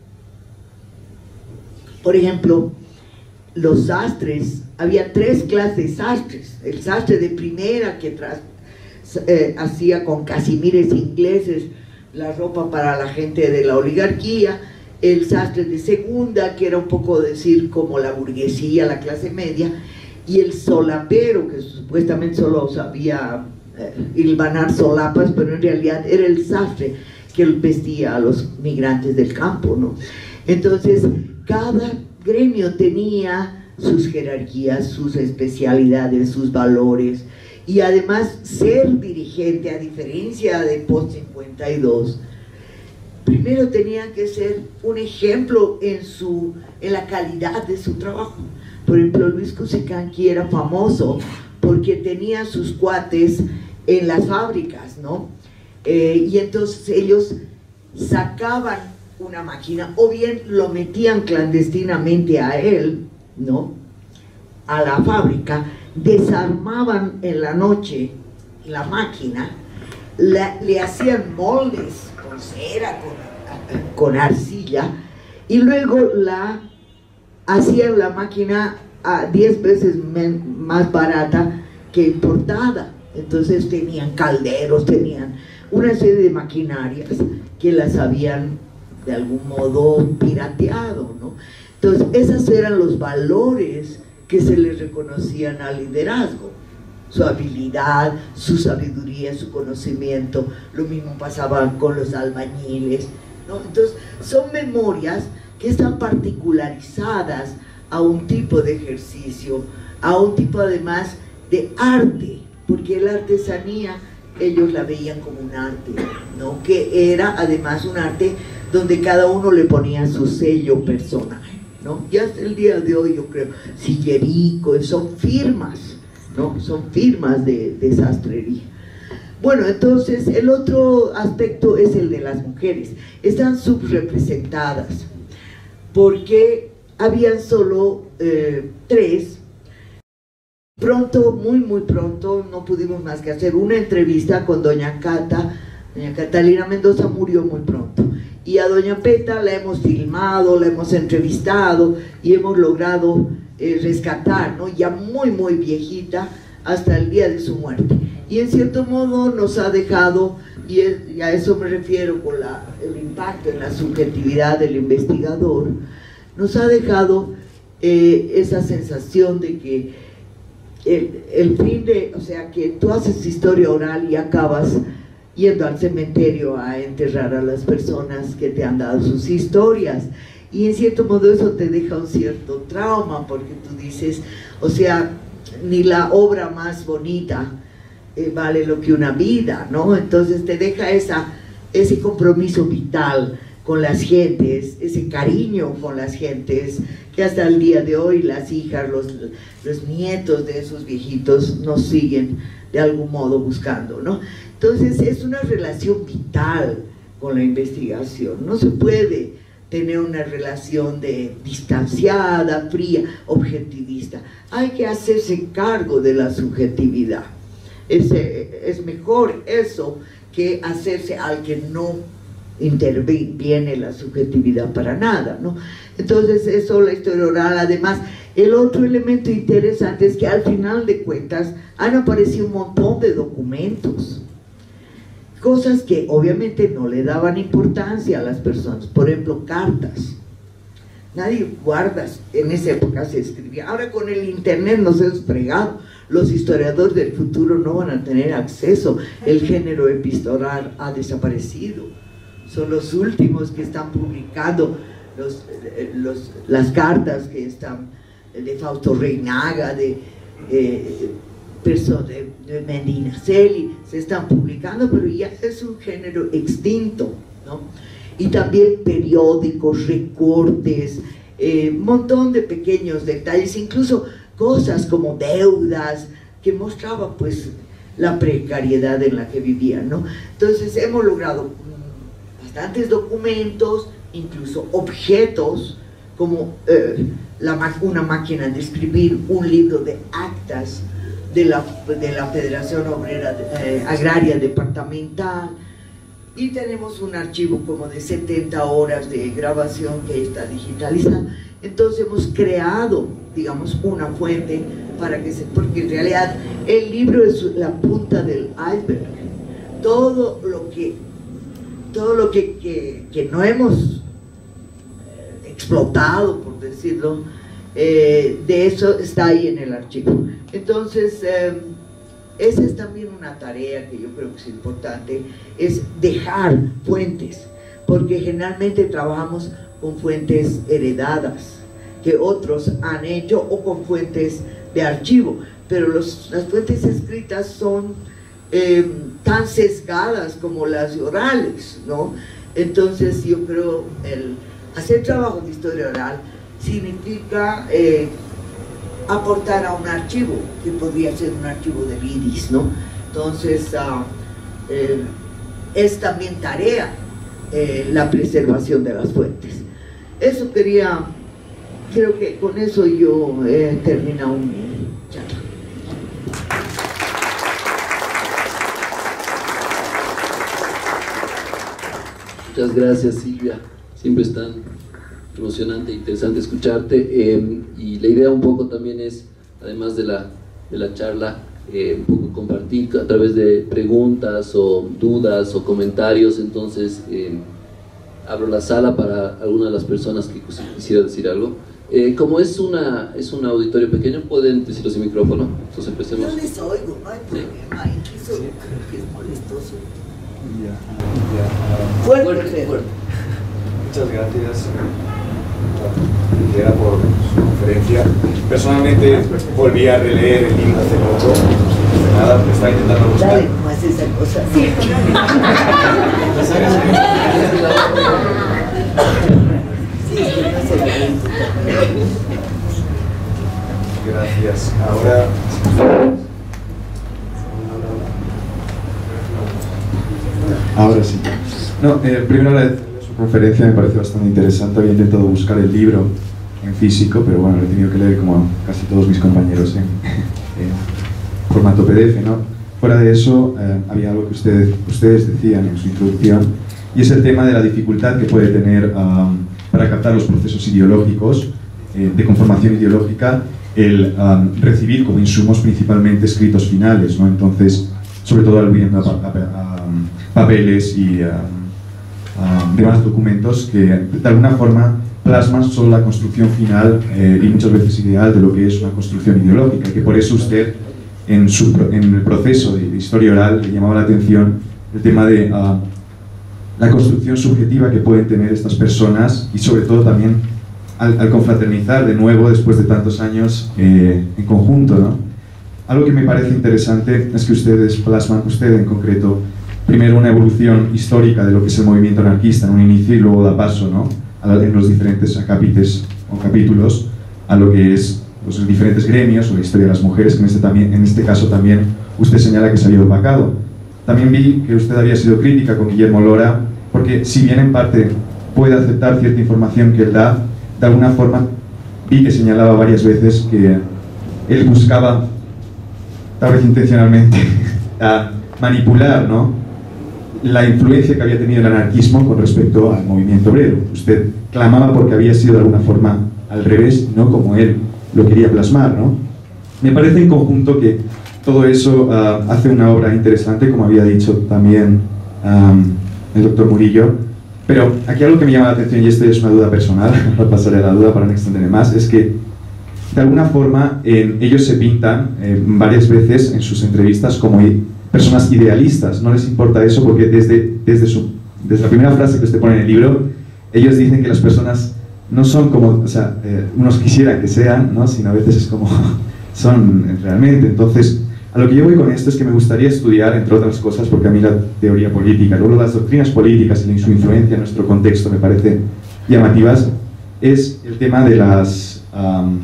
S4: Por ejemplo, los sastres, había tres clases de sastres: el sastre de primera que tras, eh, hacía con casimires ingleses la ropa para la gente de la oligarquía, el sastre de segunda, que era un poco decir como la burguesía, la clase media, y el solapero, que supuestamente solo sabía eh, hilvanar solapas, pero en realidad era el sastre que vestía a los migrantes del campo, ¿no? Entonces, cada gremio tenía sus jerarquías, sus especialidades, sus valores, y además ser dirigente, a diferencia de post cincuenta y dos, primero tenían que ser un ejemplo en, su, en la calidad de su trabajo. Por ejemplo, Luis Cusicanqui era famoso porque tenía sus cuates en las fábricas, ¿no? Eh, y entonces ellos sacaban una máquina, o bien lo metían clandestinamente a él, ¿no? A la fábrica, desarmaban en la noche la máquina, la, le hacían moldes con cera, con, con arcilla, y luego la hacían la máquina a diez veces men, más barata que importada. Entonces tenían calderos, tenían una serie de maquinarias que las habían de algún modo pirateado, ¿no? Entonces esos eran los valores que se les reconocían al liderazgo: su habilidad, su sabiduría, su conocimiento. Lo mismo pasaba con los albañiles, ¿no? Entonces son memorias que están particularizadas a un tipo de ejercicio, a un tipo además de arte, porque la artesanía ellos la veían como un arte, ¿no? Que era además un arte donde cada uno le ponía su sello personal, ¿no? Y hasta el día de hoy, yo creo, Sillerico, son firmas, ¿no? Son firmas de, de sastrería. Bueno, entonces el otro aspecto es el de las mujeres. Están subrepresentadas porque habían solo eh, tres. Pronto, muy muy pronto, no pudimos más que hacer una entrevista con doña Cata. Doña Catalina Mendoza murió muy pronto, y a doña Peta la hemos filmado, la hemos entrevistado y hemos logrado eh, rescatar, ¿no? Ya muy muy viejita, hasta el día de su muerte, y en cierto modo nos ha dejado, y, es, y a eso me refiero con la, el impacto en la subjetividad del investigador, nos ha dejado eh, esa sensación de que el, el fin de, o sea, que tú haces historia oral y acabas yendo al cementerio a enterrar a las personas que te han dado sus historias, y en cierto modo eso te deja un cierto trauma, porque tú dices, o sea, ni la obra más bonita eh, vale lo que una vida, ¿no? Entonces te deja esa, ese compromiso vital con las gentes, ese cariño con las gentes, que hasta el día de hoy las hijas, los, los nietos de esos viejitos nos siguen de algún modo buscando, ¿no? Entonces es una relación vital con la investigación, no se puede tener una relación de distanciada, fría, objetivista, hay que hacerse cargo de la subjetividad, es, es mejor eso que hacerse al que no interviene la subjetividad para nada, ¿no? Entonces eso, la historia oral. Además, el otro elemento interesante es que al final de cuentas han aparecido un montón de documentos, cosas que obviamente no le daban importancia a las personas, por ejemplo, cartas. Nadie guarda, en esa época se escribía, ahora con el internet nos hemos fregado, los historiadores del futuro no van a tener acceso, el género epistolar ha desaparecido, son los últimos que están publicando los, los, las cartas que están de Fausto Reinaga, de, eh, de, de Medinaceli, se están publicando, pero ya es un género extinto, ¿no? Y también periódicos, recortes, un eh, montón de pequeños detalles, incluso cosas como deudas que mostraban pues la precariedad en la que vivían, ¿no? Entonces hemos logrado bastantes documentos, incluso objetos como eh, la, una máquina de escribir, un libro de actas de la, de la Federación Obrera eh, Agraria Departamental, y tenemos un archivo como de setenta horas de grabación que está digitalizado. Entonces hemos creado, digamos, una fuente para que se, porque en realidad el libro es la punta del iceberg, todo lo que todo lo que, que, que no hemos explotado, por decirlo, eh, de eso está ahí en el archivo. Entonces eh, esa es también una tarea que yo creo que es importante, es dejar fuentes, porque generalmente trabajamos con fuentes heredadas que otros han hecho o con fuentes de archivo, pero los, las fuentes escritas son eh, tan sesgadas como las orales, ¿no? Entonces yo creo el hacer trabajo de historia oral significa eh, aportar a un archivo que podría ser un archivo de Lidis, ¿no? Entonces uh, eh, es también tarea eh, la preservación de las fuentes. Eso quería, creo que con eso yo he terminado mi charla.
S3: Muchas gracias, Silvia, siempre es tan emocionante e interesante escucharte, eh, y la idea un poco también es, además de la, de la charla, eh, un poco compartir a través de preguntas o dudas o comentarios. Entonces eh, abro la sala para alguna de las personas que quisiera decir algo. Eh, como es, una, es un auditorio pequeño, pueden decirlo sin micrófono, entonces empecemos.
S4: Yo les oigo, no hay problema, sí. Incluso sí. Creo que es molestoso.
S5: Ya, ya.
S4: Fuerte,
S3: fuerte, fuerte.
S5: Muchas gracias por su conferencia. Personalmente volví a releer el libro hace poco, hace nada, me estaba intentando buscar.
S4: Dale, ¿cómo haces esa cosa? Sí.
S5: Gracias. Ahora. Ahora sí. No, eh, primero agradecerle su conferencia, me parece bastante interesante. Había intentado buscar el libro en físico, pero bueno, lo he tenido que leer como casi todos mis compañeros en, en formato P D F, ¿no? Fuera de eso, eh, había algo que ustedes, ustedes decían en su introducción, y es el tema de la dificultad que puede tener um, para captar los procesos ideológicos, eh, de conformación ideológica, el um, recibir como insumos principalmente escritos finales, ¿no? Entonces, sobre todo aludiendo a, a, a, a um, papeles y um, um, demás documentos que de alguna forma plasman solo la construcción final eh, y muchas veces ideal de lo que es una construcción ideológica, y que por eso usted en, su, en el proceso de, de historia oral le llamaba la atención el tema de uh, la construcción subjetiva que pueden tener estas personas, y sobre todo también al, al confraternizar de nuevo después de tantos años eh, en conjunto, ¿no? Algo que me parece interesante es que ustedes plasman, usted en concreto, primero una evolución histórica de lo que es el movimiento anarquista en un inicio y luego da paso, ¿no?, en los diferentes acápites o capítulos a lo que es los diferentes gremios o la historia de las mujeres, que en este, también, en este caso también usted señala que se había opacado. También vi que usted había sido crítica con Guillermo Lora, porque si bien en parte puede aceptar cierta información que él da, de alguna forma vi que señalaba varias veces que él buscaba, tal vez intencionalmente, a manipular, ¿no?, la influencia que había tenido el anarquismo con respecto al movimiento obrero. Usted clamaba porque había sido de alguna forma al revés, no como él lo quería plasmar, ¿no? Me parece en conjunto que todo eso uh, hace una obra interesante, como había dicho también um, el doctor Murillo, pero aquí algo que me llama la atención, y esto es una duda personal, no pasaré a la duda para no extenderme más, es que de alguna forma eh, ellos se pintan eh, varias veces en sus entrevistas como personas idealistas. No les importa eso porque desde, desde, su, desde la primera frase que usted pone en el libro, ellos dicen que las personas no son como, o sea, eh, unos quisieran que sean, ¿no?, sino a veces es como son realmente. Entonces, a lo que yo voy con esto es que me gustaría estudiar, entre otras cosas, porque a mí la teoría política, luego las doctrinas políticas y su influencia en nuestro contexto me parecen llamativas, es el tema de las... Um,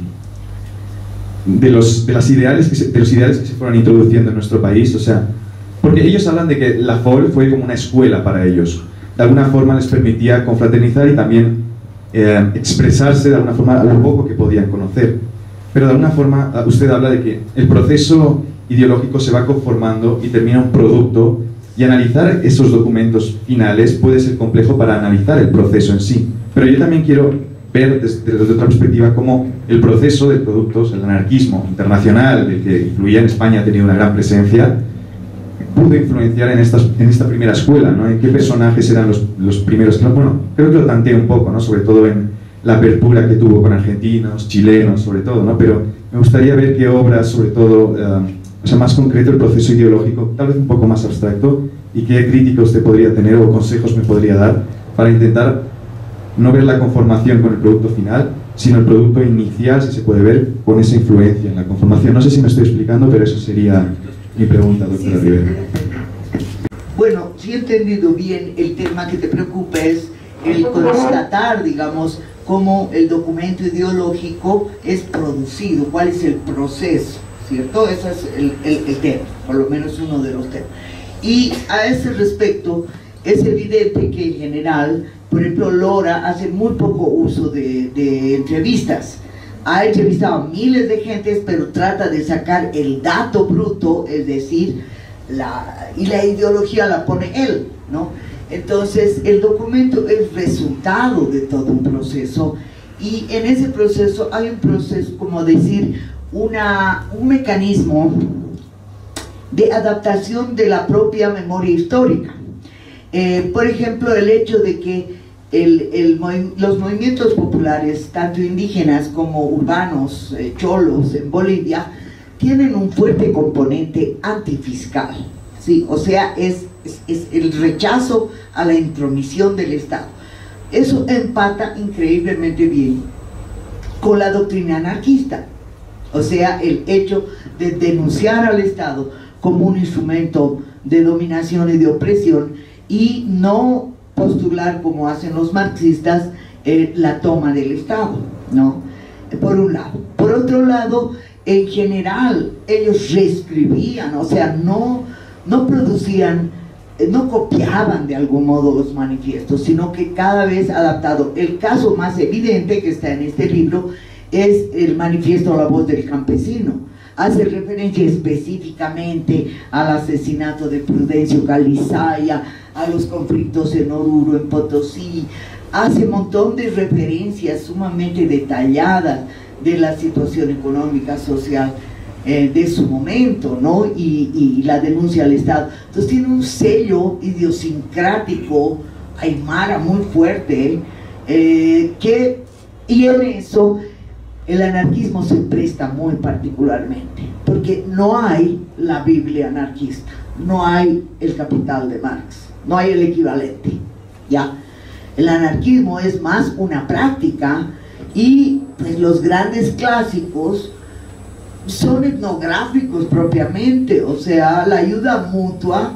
S5: de los, de, las ideales que se, de los ideales que se fueron introduciendo en nuestro país, o sea, porque ellos hablan de que la F O L fue como una escuela para ellos, de alguna forma les permitía confraternizar y también eh, expresarse de alguna forma a lo poco que podían conocer, pero de alguna forma usted habla de que el proceso ideológico se va conformando y termina un producto, y analizar esos documentos finales puede ser complejo para analizar el proceso en sí, pero yo también quiero ver desde, desde otra perspectiva cómo el proceso de productos, el anarquismo internacional, del que influía en España, ha tenido una gran presencia, pudo influenciar en, estas, en esta primera escuela, ¿no? En qué personajes eran los, los primeros, bueno, creo que lo tanteé un poco, ¿no?, sobre todo en la apertura que tuvo con argentinos, chilenos, sobre todo, ¿no?, pero me gustaría ver qué obras, sobre todo, uh, o sea, más concreto el proceso ideológico, tal vez un poco más abstracto, y qué crítica usted podría tener o consejos me podría dar para intentar no ver la conformación con el producto final, sino el producto inicial, si se puede ver, con esa influencia en la conformación. No sé si me estoy explicando, pero eso sería mi pregunta, doctora
S4: sí,
S5: Rivera.
S4: Bueno, si he entendido bien, el tema que te preocupa es el constatar, digamos, cómo el documento ideológico es producido, cuál es el proceso, ¿cierto? Ese es el, el, el tema, por lo menos uno de los temas. Y a ese respecto, es evidente que en general, por ejemplo, Lora hace muy poco uso de, de entrevistas. Ha entrevistado a miles de gentes, pero trata de sacar el dato bruto, es decir, la, y la ideología la pone él, ¿no? Entonces, el documento es resultado de todo un proceso, y en ese proceso hay un proceso, como decir, una, un mecanismo de adaptación de la propia memoria histórica. Eh, por ejemplo, el hecho de que el, el, los movimientos populares, tanto indígenas como urbanos, eh, cholos en Bolivia, tienen un fuerte componente antifiscal, ¿sí? O sea, es, es, es el rechazo a la intromisión del Estado. Eso empata increíblemente bien con la doctrina anarquista, o sea, el hecho de denunciar al Estado como un instrumento de dominación y de opresión, y no postular, como hacen los marxistas, eh, la toma del Estado, ¿no? Por un lado. Por otro lado, en general, ellos reescribían, o sea, no, no producían, no copiaban de algún modo los manifiestos, sino que cada vez adaptado. El caso más evidente que está en este libro es el manifiesto La Voz del Campesino. Hace referencia específicamente al asesinato de Prudencio Calizaya, a los conflictos en Oruro, en Potosí, hace un montón de referencias sumamente detalladas de la situación económica, social eh, de su momento, ¿no? Y, y la denuncia al Estado. Entonces tiene un sello idiosincrático aymara muy fuerte, eh, que, y en eso el anarquismo se presta muy particularmente, porque no hay la Biblia anarquista, no hay el Capital de Marx, no hay el equivalente, ¿ya? El anarquismo es más una práctica, y pues los grandes clásicos son etnográficos propiamente, o sea, la ayuda mutua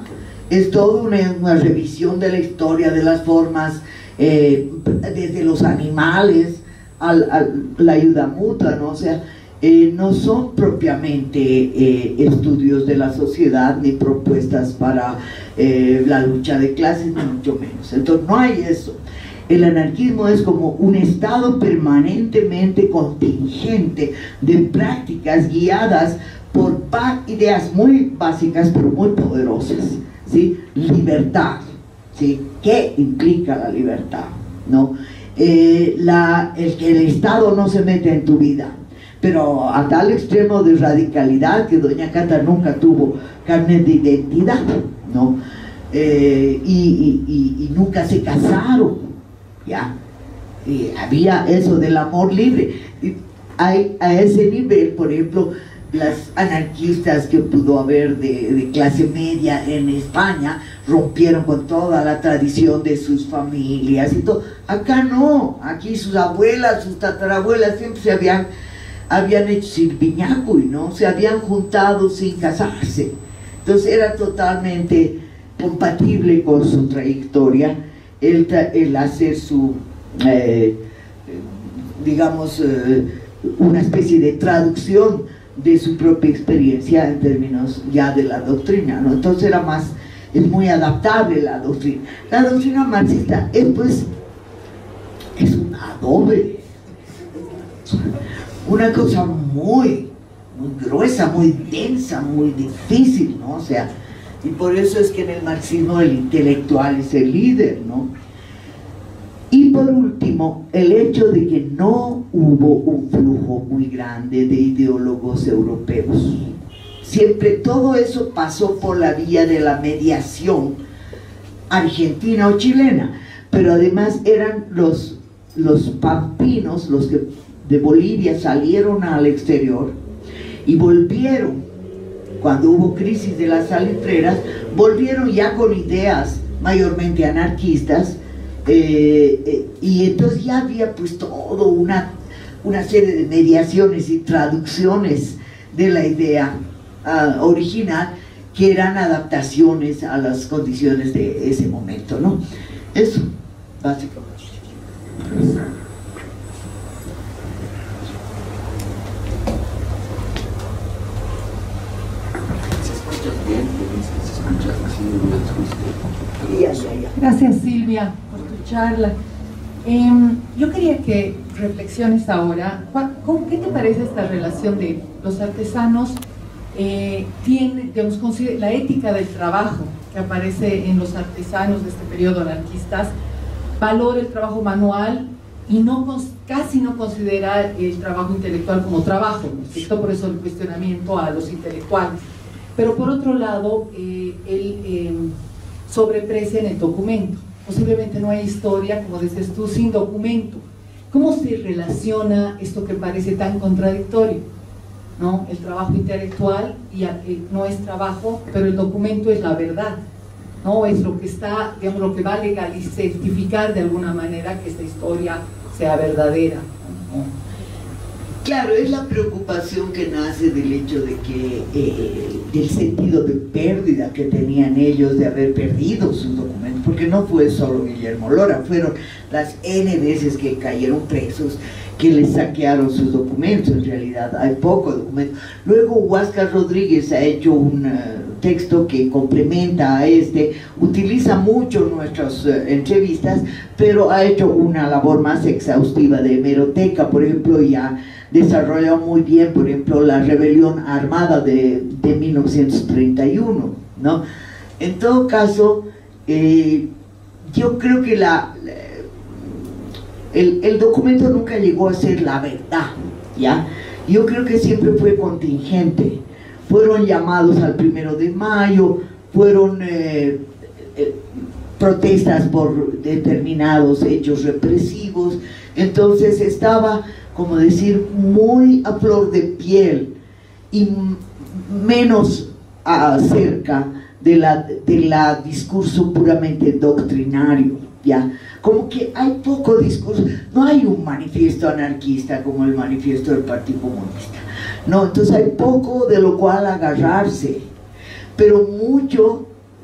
S4: es toda una, una revisión de la historia, de las formas, eh, desde los animales a la ayuda mutua, ¿no? O sea, eh, no son propiamente eh, estudios de la sociedad ni propuestas para eh, la lucha de clases, ni mucho menos. Entonces no hay eso. El anarquismo es como un estado permanentemente contingente de prácticas guiadas por ideas muy básicas pero muy poderosas, ¿sí? Libertad, ¿sí? ¿Qué implica la libertad? ¿No? Eh, la, el que el Estado no se mete en tu vida, pero a tal extremo de radicalidad que doña Cata nunca tuvo carnet de identidad, ¿no? Eh, y, y, y, y nunca se casaron, ¿ya? Y había eso del amor libre. Y hay, a ese nivel, por ejemplo, las anarquistas que pudo haber de, de clase media en España rompieron con toda la tradición de sus familias y todo. Acá no, aquí sus abuelas, sus tatarabuelas siempre se habían, habían hecho sirviñacuy, ¿no? Se habían juntado sin casarse. Entonces era totalmente compatible con su trayectoria el, el hacer su, eh, digamos, eh, una especie de traducción de su propia experiencia en términos ya de la doctrina, ¿no? Entonces era más, es muy adaptable la doctrina. La doctrina marxista es pues, es un adobe, una cosa muy, muy gruesa, muy densa, muy difícil, ¿no? O sea, y por eso es que en el marxismo el intelectual es el líder, ¿no? Y por último, el hecho de que no hubo un flujo muy grande de ideólogos europeos. Siempre todo eso pasó por la vía de la mediación argentina o chilena, pero además eran los, los pampinos, los que de Bolivia salieron al exterior y volvieron, cuando hubo crisis de las salitreras, volvieron ya con ideas mayormente anarquistas. Eh, eh, y entonces ya había pues todo una, una serie de mediaciones y traducciones de la idea uh, original que eran adaptaciones a las condiciones de ese momento, ¿no? Eso, básicamente.
S6: Gracias, Silvia, por tu charla. Eh, yo quería que reflexiones ahora, ¿con qué te parece esta relación de los artesanos? Eh, tiene, digamos, la ética del trabajo que aparece en los artesanos de este periodo anarquistas, valora el trabajo manual y no, casi no considera el trabajo intelectual como trabajo, ¿no es cierto? Por eso el cuestionamiento a los intelectuales. Pero por otro lado, eh, él eh, sobreprecia en el documento. Posiblemente no hay historia, como dices tú, sin documento. ¿Cómo se relaciona esto que parece tan contradictorio? ¿No? El trabajo intelectual y eh, no es trabajo, pero el documento es la verdad, ¿no? Es lo que está, digamos, lo que va a legalizar, certificar de alguna manera que esta historia sea verdadera, ¿no?
S4: Claro, es la preocupación que nace del hecho de que, eh, del sentido de pérdida que tenían ellos de haber perdido sus documentos, porque no fue solo Guillermo Lora, fueron las N veces que cayeron presos, que les saquearon sus documentos. En realidad hay poco documento. Luego Huáscar Rodríguez ha hecho un uh, texto que complementa a este, utiliza mucho nuestras uh, entrevistas, pero ha hecho una labor más exhaustiva de hemeroteca, por ejemplo, ya desarrolló muy bien, por ejemplo, la rebelión armada de, de mil novecientos treinta y uno, ¿no? En todo caso, eh, yo creo que la, la el, el documento nunca llegó a ser la verdad, ¿ya? Yo creo que siempre fue contingente. Fueron llamados al primero de mayo, fueron eh, eh, protestas por determinados hechos represivos, entonces estaba, como decir, muy a flor de piel y menos acerca de la, de la discurso puramente doctrinario, ¿ya? Como que hay poco discurso, no hay un manifiesto anarquista como el manifiesto del Partido Comunista, no, entonces hay poco de lo cual agarrarse, pero mucho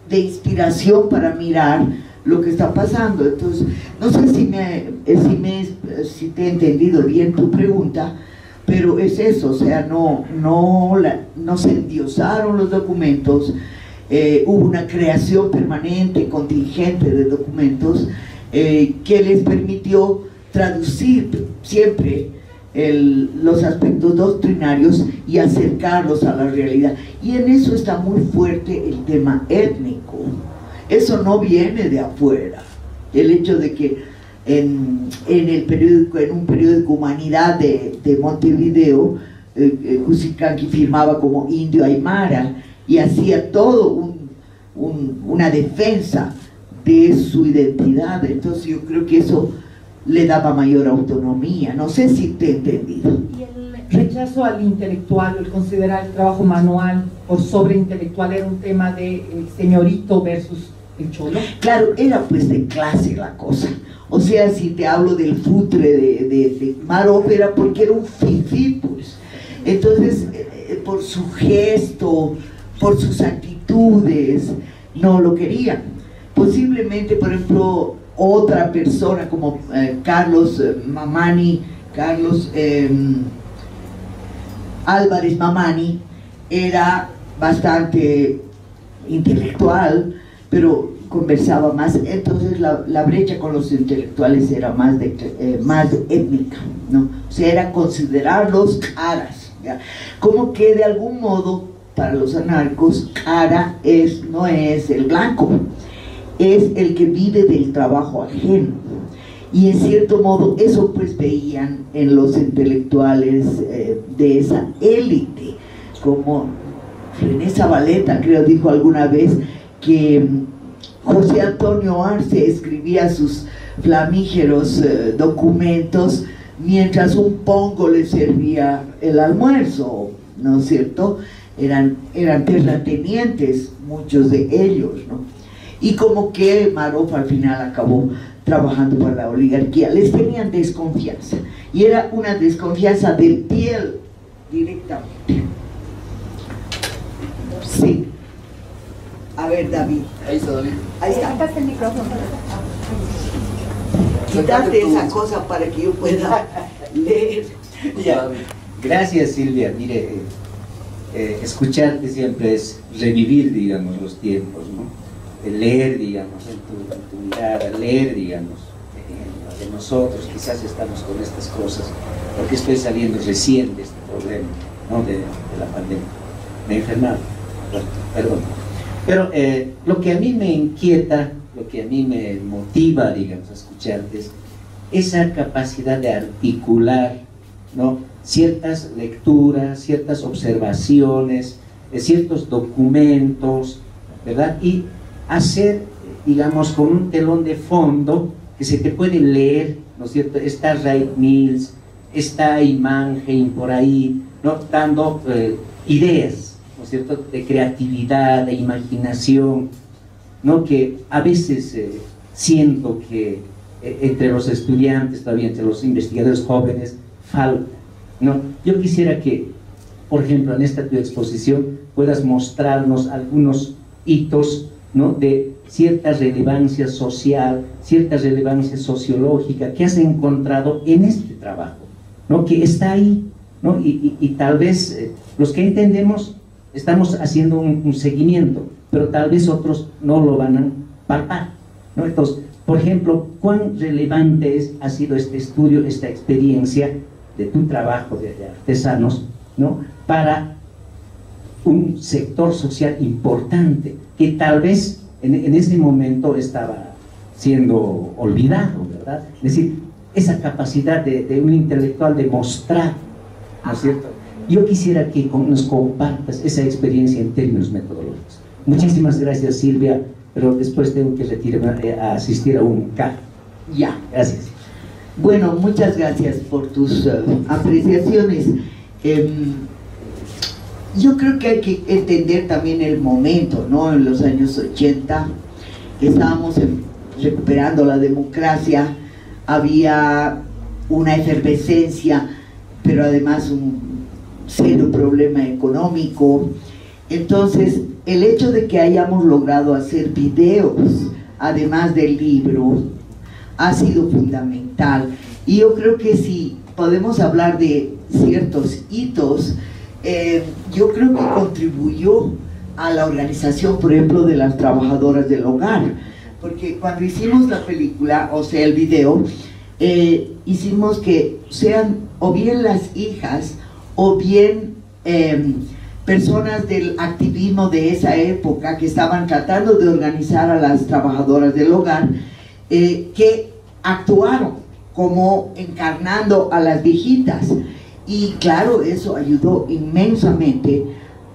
S4: de inspiración para mirar lo que está pasando. Entonces, no sé si, me, si, me, si te he entendido bien tu pregunta, pero es eso, o sea, no, no, la, no se endiosaron los documentos, eh, hubo una creación permanente, contingente de documentos eh, que les permitió traducir siempre el, los aspectos doctrinarios y acercarlos a la realidad. Y en eso está muy fuerte el tema étnico. Eso no viene de afuera. El hecho de que en, en, el periódico, en un periódico Humanidad de, de Montevideo, eh, Cusicanqui firmaba como indio aymara y hacía todo un, un, una defensa de su identidad. Entonces yo creo que eso le daba mayor autonomía. No sé si te he entendido.
S6: Y el rechazo al intelectual, el considerar el trabajo manual por sobre intelectual, era un tema de el señorito versus el cholo.
S4: Claro, era pues de clase la cosa. O sea, si te hablo del futre de, de, de Maroff, era porque era un fifí, pues. Entonces, eh, por su gesto, por sus actitudes, no lo querían. Posiblemente, por ejemplo, otra persona como eh, Carlos eh, Mamani, Carlos eh, Álvarez Mamani, era bastante intelectual, pero conversaba más. Entonces la, la brecha con los intelectuales era más, de, eh, más étnica, ¿no? O sea, era considerarlos caras, ¿ya? Como que de algún modo para los anarcos cara es, no es el blanco, es el que vive del trabajo ajeno. Y en cierto modo eso pues veían en los intelectuales eh, de esa élite, como René Zabaleta creo dijo alguna vez que José Antonio Arce escribía sus flamígeros eh, documentos mientras un pongo le servía el almuerzo, ¿no es cierto? Eran, eran terratenientes muchos de ellos, ¿no? Y como que Maroff al final acabó trabajando para la oligarquía. Les tenían desconfianza, y era una desconfianza del piel directamente. Sí. A ver, David.
S3: Ahí está, David.
S4: Ahí está.
S6: Quítate el micrófono.
S4: Quítate esa cosa para que yo pueda leer.
S7: Ya. Gracias, Silvia. Mire, eh, eh, escucharte siempre es revivir, digamos, los tiempos, ¿no? Leer, digamos, en tu, en tu mirada, leer, digamos, eh, de nosotros. Quizás estamos con estas cosas porque estoy saliendo recién de este problema, ¿no? de, de la pandemia. Me he enfermado, bueno, perdón. Pero eh, lo que a mí me inquieta, lo que a mí me motiva, digamos, a escucharte es esa capacidad de articular, ¿no? Ciertas lecturas, ciertas observaciones, eh, ciertos documentos, ¿verdad? Y hacer, digamos, con un telón de fondo que se te puede leer, ¿no es cierto? Está Ray Mills, está Immanheim por ahí, ¿no? Dando eh, ideas, ¿no es cierto?, de creatividad, de imaginación, ¿no? Que a veces eh, siento que eh, entre los estudiantes, todavía entre los investigadores jóvenes, falta, ¿no? Yo quisiera que, por ejemplo, en esta tu exposición puedas mostrarnos algunos hitos, ¿no?, de cierta relevancia social, cierta relevancia sociológica que has encontrado en este trabajo, ¿no?, que está ahí, ¿no? y, y, y tal vez eh, los que entendemos estamos haciendo un, un seguimiento, pero tal vez otros no lo van a palpar, ¿no? Entonces, por ejemplo, ¿cuán relevante es, ha sido este estudio, esta experiencia de tu trabajo de, de artesanos, ¿no?, para un sector social importante que tal vez en, en ese momento estaba siendo olvidado, ¿verdad? Es decir, esa capacidad de, de un intelectual de mostrar, ¿no es cierto? Yo quisiera que nos compartas esa experiencia en términos metodológicos. Muchísimas gracias, Silvia, pero después tengo que retirarme a asistir a un café.
S4: Ya.
S7: Gracias.
S4: Bueno, muchas gracias por tus uh, apreciaciones. Eh, yo creo que hay que entender también el momento, ¿no? En los años ochenta, que estábamos en, recuperando la democracia, había una efervescencia, pero además un serio problema económico, Entonces, el hecho de que hayamos logrado hacer videos, además del libro, ha sido fundamental. Y yo creo que si podemos hablar de ciertos hitos, eh, yo creo que contribuyó a la organización, por ejemplo, de las trabajadoras del hogar. Porque cuando hicimos la película, o sea, el video, eh, hicimos que sean o bien las hijas, o bien eh, personas del activismo de esa época que estaban tratando de organizar a las trabajadoras del hogar, eh, que actuaron como encarnando a las viejitas. Y claro, eso ayudó inmensamente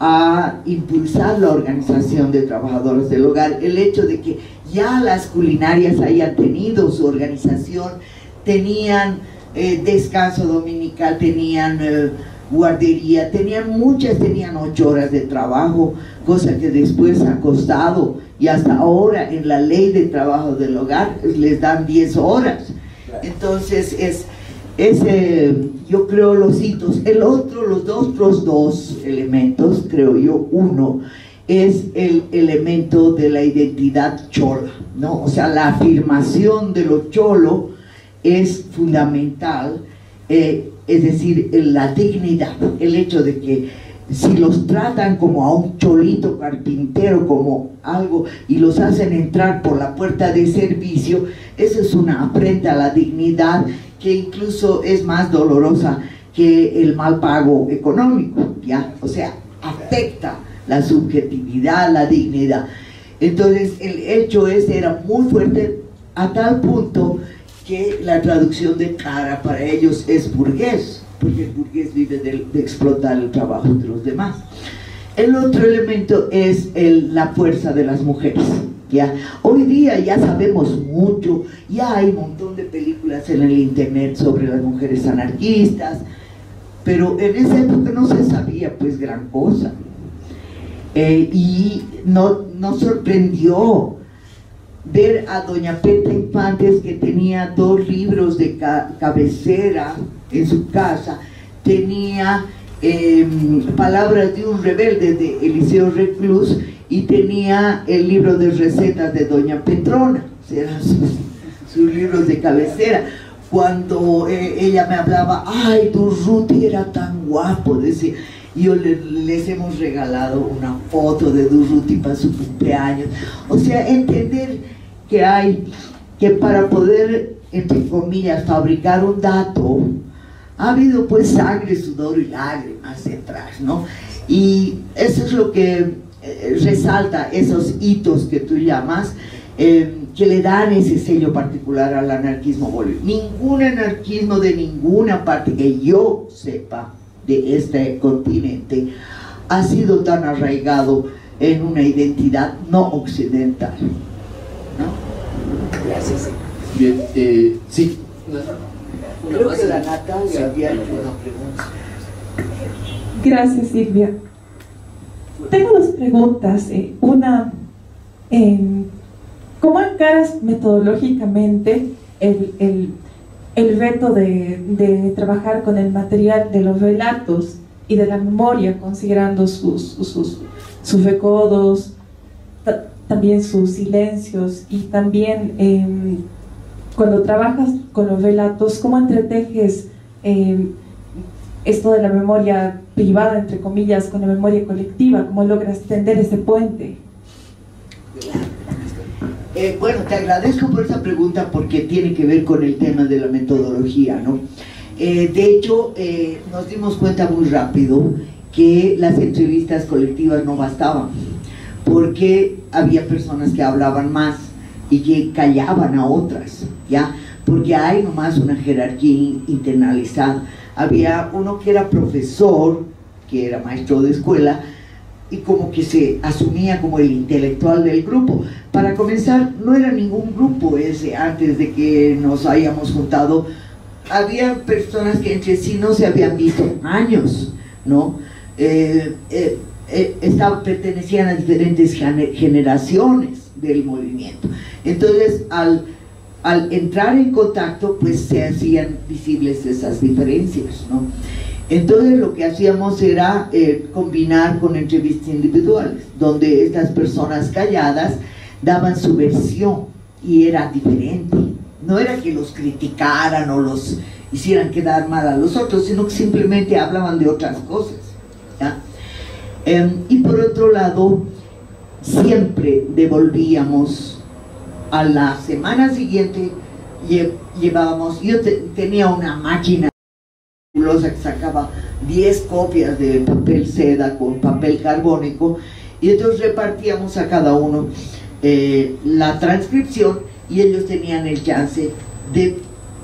S4: a impulsar la organización de trabajadoras del hogar. El hecho de que ya las culinarias hayan tenido su organización, tenían eh, descanso dominical, tenían eh, guardería, tenían muchas, tenían ocho horas de trabajo, cosa que después ha costado, y hasta ahora en la ley de trabajo del hogar les dan diez horas. Entonces es, es eh, yo creo los hitos. El otro, los dos, los dos elementos, creo yo, uno es el elemento de la identidad chola, ¿no? O sea, la afirmación de lo cholo es fundamental, eh, es decir, la dignidad, el hecho de que si los tratan como a un cholito carpintero, como algo, y los hacen entrar por la puerta de servicio, eso es una afrenta a la dignidad que incluso es más dolorosa que el mal pago económico, ¿ya? O sea, afecta la subjetividad, la dignidad. Entonces el hecho ese era muy fuerte, a tal punto que la traducción de cara para ellos es burgués, porque el burgués vive de, de explotar el trabajo de los demás. El otro elemento es el, la fuerza de las mujeres, ¿ya? Hoy día ya sabemos mucho, ya hay un montón de películas en el internet sobre las mujeres anarquistas, pero en esa época no se sabía pues gran cosa. Eh, y no, nos sorprendió ver a doña Petra Infantes, que tenía dos libros de ca cabecera en su casa, tenía eh, Palabras de un rebelde de Eliseo Reclus, y tenía el libro de recetas de doña Petrona, eran sus, sus libros de cabecera. Cuando eh, ella me hablaba, ay, Durruti era tan guapo, decía, yo le, les hemos regalado una foto de Durruti para su cumpleaños. O sea, entender que hay, que para poder, entre comillas, fabricar un dato, ha habido pues sangre, sudor y lágrimas detrás, ¿no? Y eso es lo que eh, resalta esos hitos que tú llamas, eh, que le dan ese sello particular al anarquismo boliviano. Ningún anarquismo de ninguna parte que yo sepa de este continente ha sido tan arraigado en una identidad no occidental, ¿no? Gracias.
S3: Bien, eh, sí. Una
S4: Creo
S3: más.
S4: que la Natalia había hecho una pregunta.
S8: Gracias, Silvia. Tengo dos preguntas. Eh, una, eh, ¿cómo encaras metodológicamente el, el, el reto de, de trabajar con el material de los relatos y de la memoria, considerando sus, sus, sus recodos, también sus silencios, y también eh, cuando trabajas con los relatos, cómo entretejes eh, esto de la memoria privada, entre comillas, con la memoria colectiva? ¿Cómo logras tender ese puente?
S4: Eh, bueno, te agradezco por esa pregunta, porque tiene que ver con el tema de la metodología, ¿no? Eh, de hecho, eh, nos dimos cuenta muy rápido que las entrevistas colectivas no bastaban, porque había personas que hablaban más y que callaban a otras, ¿ya? Porque hay nomás una jerarquía internalizada. Había uno que era profesor, que era maestro de escuela, y como que se asumía como el intelectual del grupo. Para comenzar, no era ningún grupo ese antes de que nos hayamos juntado. Había personas que entre sí no se habían visto años, ¿no? Eh, eh, eh, estaban, pertenecían a diferentes generaciones del movimiento. Entonces, al, al entrar en contacto, pues se hacían visibles esas diferencias, ¿no? Entonces lo que hacíamos era eh, combinar con entrevistas individuales, donde estas personas calladas daban su versión y era diferente. No era que los criticaran o los hicieran quedar mal a los otros, sino que simplemente hablaban de otras cosas, ¿ya? Eh, y por otro lado, siempre devolvíamos a la semana siguiente, lle llevábamos, yo te, tenía una máquina que sacaba diez copias de papel seda con papel carbónico, y entonces repartíamos a cada uno eh, la transcripción, y ellos tenían el chance de,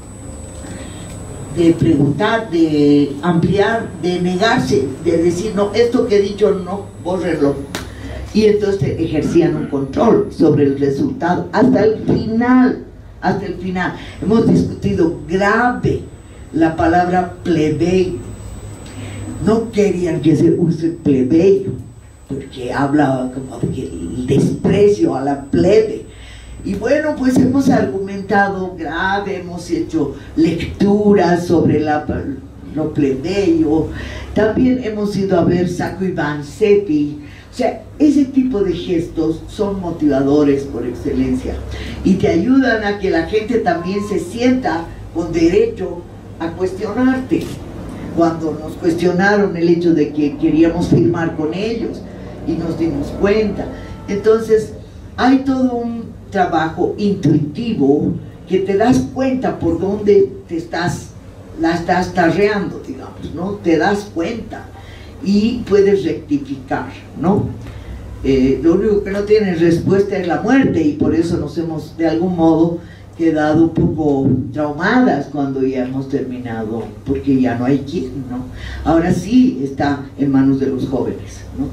S4: de preguntar, de ampliar, de negarse, de decir, no, esto que he dicho no, bórrenlo. Y entonces ejercían un control sobre el resultado hasta el final, hasta el final. Hemos discutido grave la palabra plebeyo. No querían que se use plebeyo, porque habla como el desprecio a la plebe. Y bueno, pues hemos argumentado grave, hemos hecho lecturas sobre la, lo plebeyo. También hemos ido a ver Sacco y Vanzetti. O sea, ese tipo de gestos son motivadores por excelencia y te ayudan a que la gente también se sienta con derecho a cuestionarte. Cuando nos cuestionaron el hecho de que queríamos firmar con ellos y nos dimos cuenta. Entonces, hay todo un trabajo intuitivo que te das cuenta por dónde te estás, la estás tarreando, digamos, ¿no? Te das cuenta y puedes rectificar, ¿no? Eh, lo único que no tiene respuesta es la muerte, y por eso nos hemos de algún modo quedado un poco traumadas cuando ya hemos terminado, porque ya no hay quien, ¿no? Ahora sí está en manos de los jóvenes, ¿no?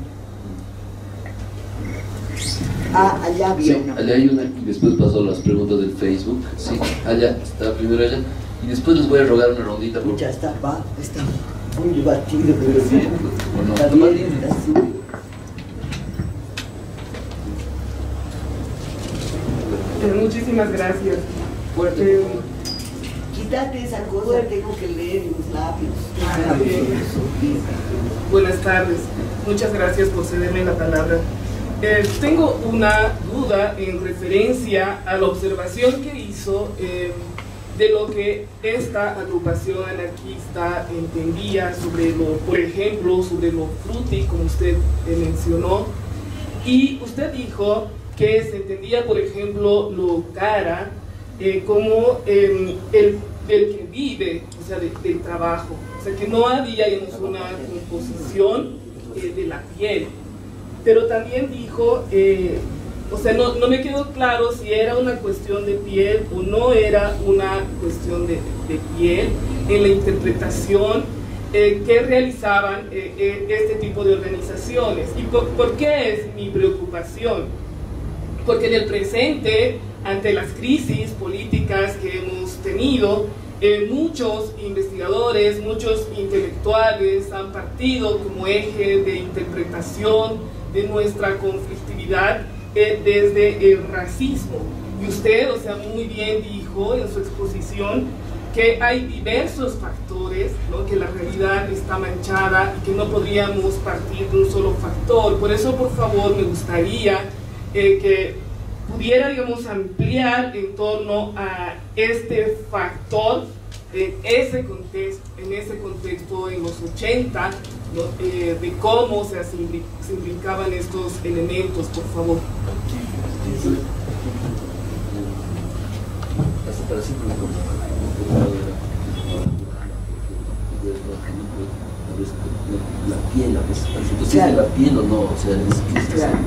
S4: Ah, allá había
S3: sí,
S4: una.
S3: allá hay una, y después pasó las preguntas del Facebook. Sí, allá, está primero allá. Y después les voy a rogar una rondita. Por...
S4: Ya está, va, está muy batido, pero
S3: sí, bueno,
S4: está
S3: no,
S4: bien, está así.
S9: Muchísimas gracias.
S4: Fuerte.
S9: Eh,
S4: Quítate esa cosa, tengo que leer los labios.
S9: Ah, buenas tardes, muchas gracias por cederme la palabra. Eh, tengo una duda en referencia a la observación que hizo eh, de lo que esta agrupación anarquista entendía sobre lo, por ejemplo, sobre lo fruti, como usted eh, mencionó, y usted dijo que se entendía, por ejemplo, lo cara eh, como eh, el, el que vive, o sea, de, del trabajo, o sea, que no había, digamos, una composición eh, de la piel. Pero también dijo, eh, o sea, no, no me quedó claro si era una cuestión de piel o no era una cuestión de, de piel en la interpretación eh, que realizaban eh, eh, este tipo de organizaciones. ¿Y por, por qué es mi preocupación? Porque en el presente, ante las crisis políticas que hemos tenido, eh, muchos investigadores, muchos intelectuales han partido como eje de interpretación de nuestra conflictividad eh, desde el racismo. Y usted, o sea, muy bien dijo en su exposición que hay diversos factores, ¿no? Que la realidad está manchada y que no podríamos partir de un solo factor. Por eso, por favor, me gustaría eh, que pudiera, digamos, ampliar en torno a este factor, en ese contexto, en ese contexto en los ochenta, ¿no? eh, de cómo se, se imbricaban estos elementos, por favor.
S3: La piel, la presentación de la piel o no, o sea, es, es,
S4: claro.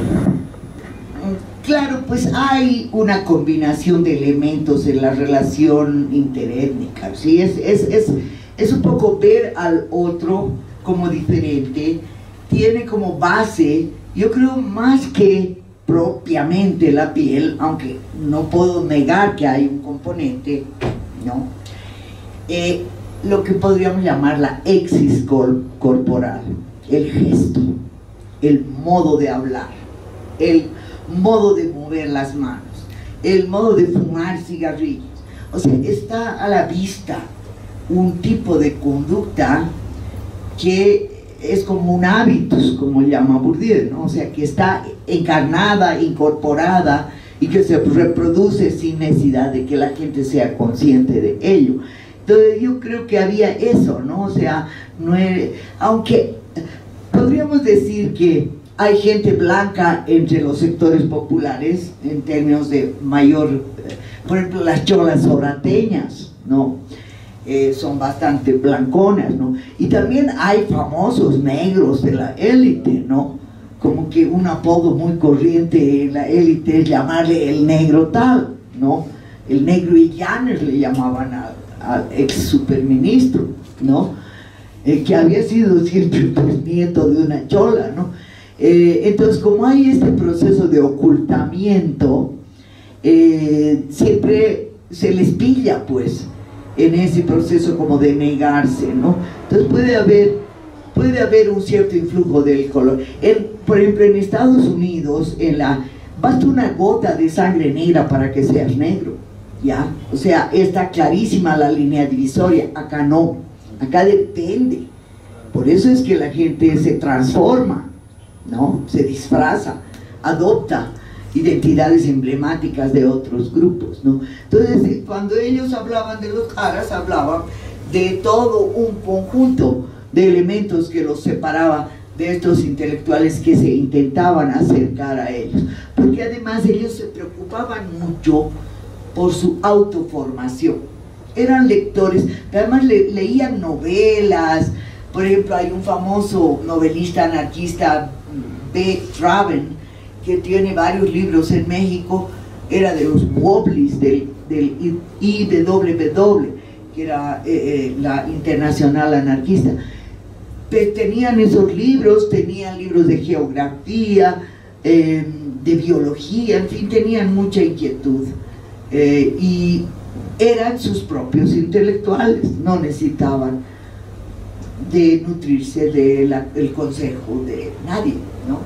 S4: Claro, pues hay una combinación de elementos en la relación interétnica, ¿sí? Es, es, es, es un poco ver al otro como diferente, tiene como base, yo creo, más que propiamente la piel, aunque no puedo negar que hay un componente, ¿no? Eh, lo que podríamos llamar la exis corporal, el gesto, el modo de hablar, el modo de mover las manos, el modo de fumar cigarrillos. O sea, está a la vista un tipo de conducta que es como un hábitus, como llama Bourdieu, ¿no? O sea, que está encarnada, incorporada y que se reproduce sin necesidad de que la gente sea consciente de ello. Entonces yo creo que había eso, ¿no? O sea, no era, aunque podríamos decir que hay gente blanca entre los sectores populares en términos de mayor, por ejemplo, las cholas orateñas, ¿no? Eh, son bastante blanconas, ¿no? Y también hay famosos negros de la élite, ¿no? Como que un apodo muy corriente en la élite es llamarle el negro tal, ¿no? El negro Illanes le llamaban al, al ex superministro, ¿no? Eh, que había sido siempre pues, nieto de una chola, ¿no? Eh, entonces, como hay este proceso de ocultamiento, eh, siempre se les pilla, pues, en ese proceso como de negarse, ¿no? Entonces puede haber, puede haber un cierto influjo del color. En, por ejemplo, en Estados Unidos, en la, basta una gota de sangre negra para que seas negro, ¿ya? O sea, está clarísima la línea divisoria. Acá no, acá depende. Por eso es que la gente se transforma, ¿no? Se disfraza, adopta identidades emblemáticas de otros grupos, ¿no? Entonces, cuando ellos hablaban de los jaras, hablaban de todo un conjunto de elementos que los separaba de estos intelectuales que se intentaban acercar a ellos, porque además ellos se preocupaban mucho por su autoformación. Eran lectores, además le, leían novelas. Por ejemplo, hay un famoso novelista anarquista, B. Traven, que tiene varios libros en México, era de los Wobblies, del, del I W W, que era eh, eh, la Internacional Anarquista. Pero tenían esos libros, tenían libros de geografía, eh, de biología, en fin, tenían mucha inquietud. Eh, y eran sus propios intelectuales, no necesitaban de nutrirse del de consejo de nadie, ¿no?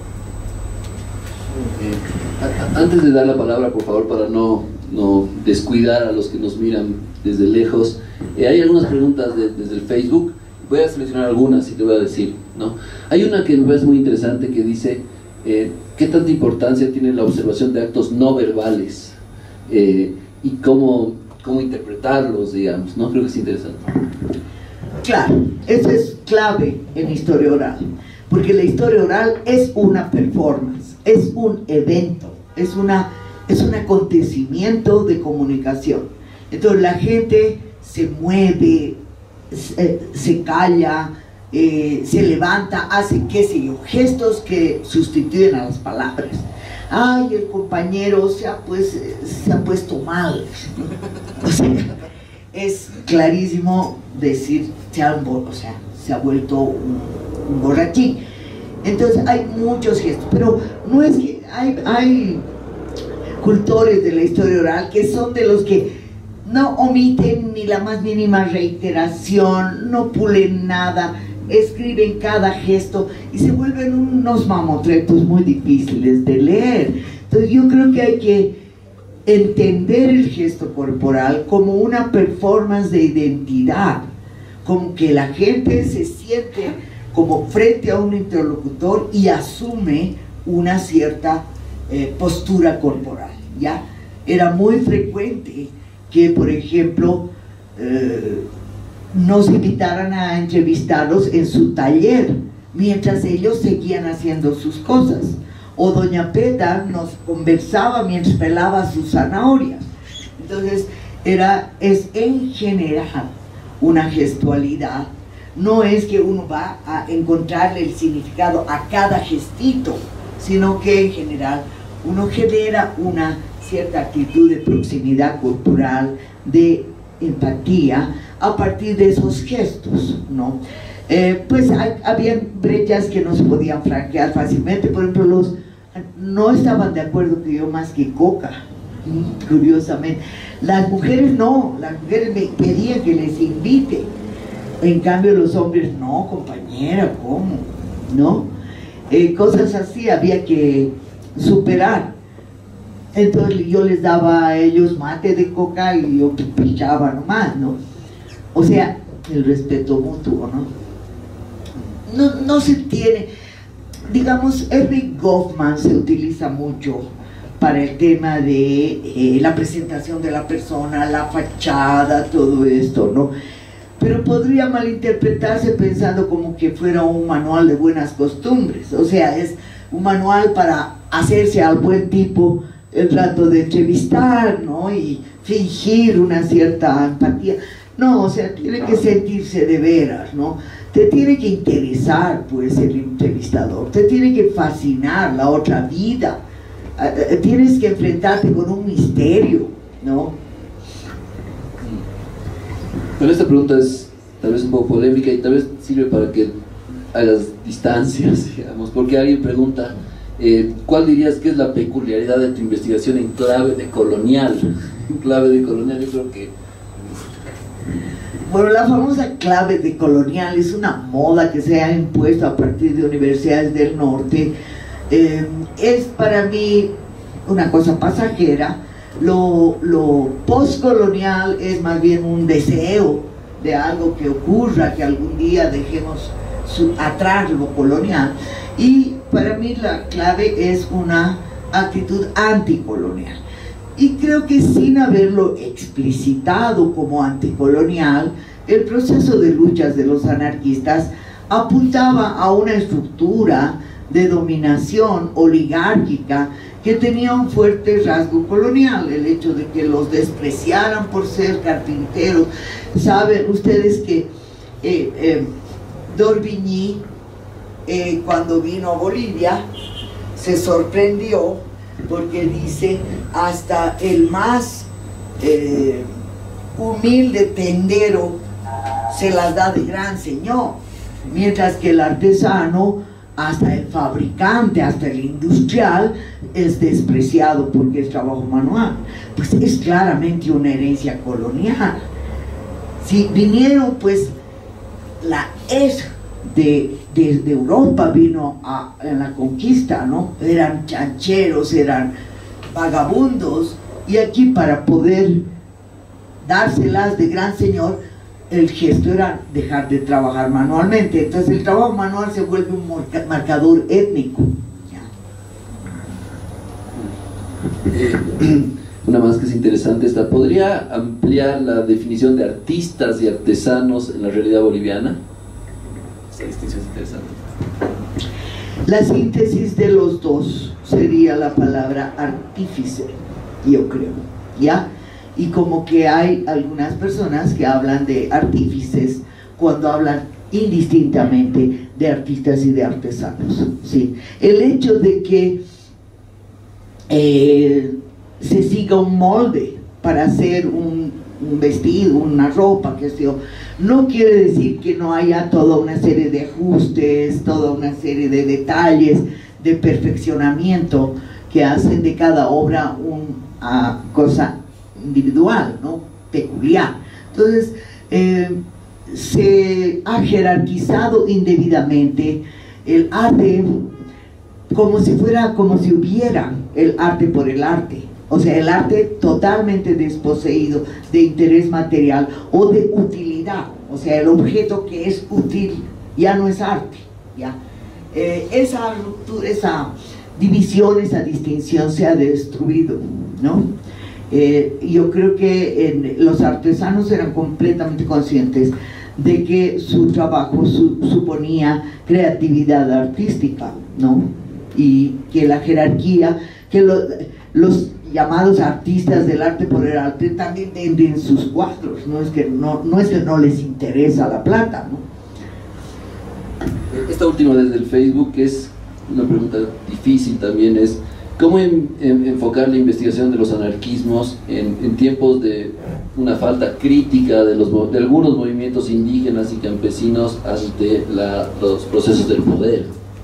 S3: Eh, antes de dar la palabra, por favor, para no, no descuidar a los que nos miran desde lejos, eh, hay algunas preguntas de, desde el Facebook. Voy a seleccionar algunas y te voy a decir, ¿no? Hay una que me parece muy interesante que dice eh, ¿qué tanta importancia tiene la observación de actos no verbales? Eh, y cómo, cómo interpretarlos, digamos, ¿no? Creo que es interesante.
S4: Claro, eso es clave en historia oral, porque la historia oral es una performance, es un evento, es, una, es un acontecimiento de comunicación. Entonces la gente se mueve, se, se calla, eh, se levanta, hace, qué sé yo, gestos que sustituyen a las palabras. Ay, el compañero se ha, pues, se ha puesto mal. O sea, es clarísimo decir, se ha, o sea, se ha vuelto un, un borrachín. Entonces hay muchos gestos, pero no es que hay, hay cultores de la historia oral que son de los que no omiten ni la más mínima reiteración, no pulen nada, escriben cada gesto y se vuelven unos mamotretos muy difíciles de leer. Entonces yo creo que hay que entender el gesto corporal como una performance de identidad, como que la gente se siente como frente a un interlocutor y asume una cierta eh, postura corporal, ¿ya? Era muy frecuente que, por ejemplo, eh, nos invitaran a entrevistarlos en su taller mientras ellos seguían haciendo sus cosas, o doña Peta nos conversaba mientras pelaba sus zanahorias. Entonces era, es en general una gestualidad, no es que uno va a encontrarle el significado a cada gestito, sino que en general uno genera una cierta actitud de proximidad cultural, de empatía, a partir de esos gestos, ¿no? Eh, pues hay, habían brechas que no se podían franquear fácilmente. Por ejemplo, los no estaban de acuerdo que yo más que coca, curiosamente. Las mujeres no, las mujeres me pedían que les invite. En cambio los hombres, no, compañera, ¿cómo? ¿No? Eh, cosas así había que superar. Entonces yo les daba a ellos mate de coca y yo pichaba nomás, ¿no? O sea, el respeto mutuo, ¿no? no, no se tiene, digamos, Erving Goffman se utiliza mucho para el tema de eh, la presentación de la persona, la fachada, todo esto, ¿no? Pero podría malinterpretarse pensando como que fuera un manual de buenas costumbres, o sea, es un manual para hacerse al buen tipo el rato de entrevistar, ¿no? Y fingir una cierta empatía. No, o sea, tiene que sentirse de veras, ¿no? Te tiene que interesar, pues, el entrevistador, te tiene que fascinar la otra vida, tienes que enfrentarte con un misterio, ¿no?
S3: Bueno, esta pregunta es tal vez un poco polémica y tal vez sirve para que hagas distancias, digamos, porque alguien pregunta, eh, ¿cuál dirías que es la peculiaridad de tu investigación en clave de colonial? En clave de colonial, yo creo que...
S4: Bueno, la famosa clave de colonial es una moda que se ha impuesto a partir de universidades del norte. Eh, es para mí una cosa pasajera. Lo, lo postcolonial es más bien un deseo de algo que ocurra, que algún día dejemos su, atrás lo colonial, y para mí la clave es una actitud anticolonial, y creo que sin haberlo explicitado como anticolonial, el proceso de luchas de los anarquistas apuntaba a una estructura de dominación oligárquica que tenía un fuerte rasgo colonial, el hecho de que los despreciaran por ser carpinteros. Saben ustedes que eh, eh, d'Orbigny, eh, cuando vino a Bolivia, se sorprendió porque dice, hasta el más eh, humilde tendero se las da de gran señor, mientras que el artesano, hasta el fabricante, hasta el industrial, es despreciado porque es trabajo manual. Pues es claramente una herencia colonial. Si vinieron, pues, la es de, desde Europa vino a, en la conquista, ¿no? Eran chancheros, eran vagabundos, y aquí para poder dárselas de gran señor, el gesto era dejar de trabajar manualmente. Entonces el trabajo manual se vuelve un marcador étnico.
S3: Eh, una más que es interesante esta, ¿podría ampliar la definición de artistas y artesanos en la realidad boliviana? Esta distinción es interesante.
S4: La síntesis de los dos sería la palabra artífice, yo creo, ¿ya? Y como que hay algunas personas que hablan de artífices cuando hablan indistintamente de artistas y de artesanos, ¿sí? El hecho de que eh, se siga un molde para hacer un, un vestido, una ropa, que sea, no quiere decir que no haya toda una serie de ajustes, toda una serie de detalles, de perfeccionamiento que hacen de cada obra una cosa individual, ¿no? Peculiar. Entonces eh, se ha jerarquizado indebidamente el arte como si fuera, como si hubiera el arte por el arte, o sea, el arte totalmente desposeído de interés material o de utilidad, o sea, el objeto que es útil ya no es arte, ¿ya? Eh, esa ruptura, esa división, esa distinción se ha destruido, ¿no? Eh, yo creo que en, los artesanos eran completamente conscientes de que su trabajo su, suponía creatividad artística, ¿no? Y que la jerarquía, que lo, los llamados artistas del arte por el arte también venden sus cuadros, no es que no, no, es que no les interesa la plata, ¿no?
S3: Esta última desde el Facebook es una pregunta difícil también, es ¿cómo en, en, enfocar la investigación de los anarquismos en, en tiempos de una falta crítica de, los, de algunos movimientos indígenas y campesinos ante la, los procesos del poder?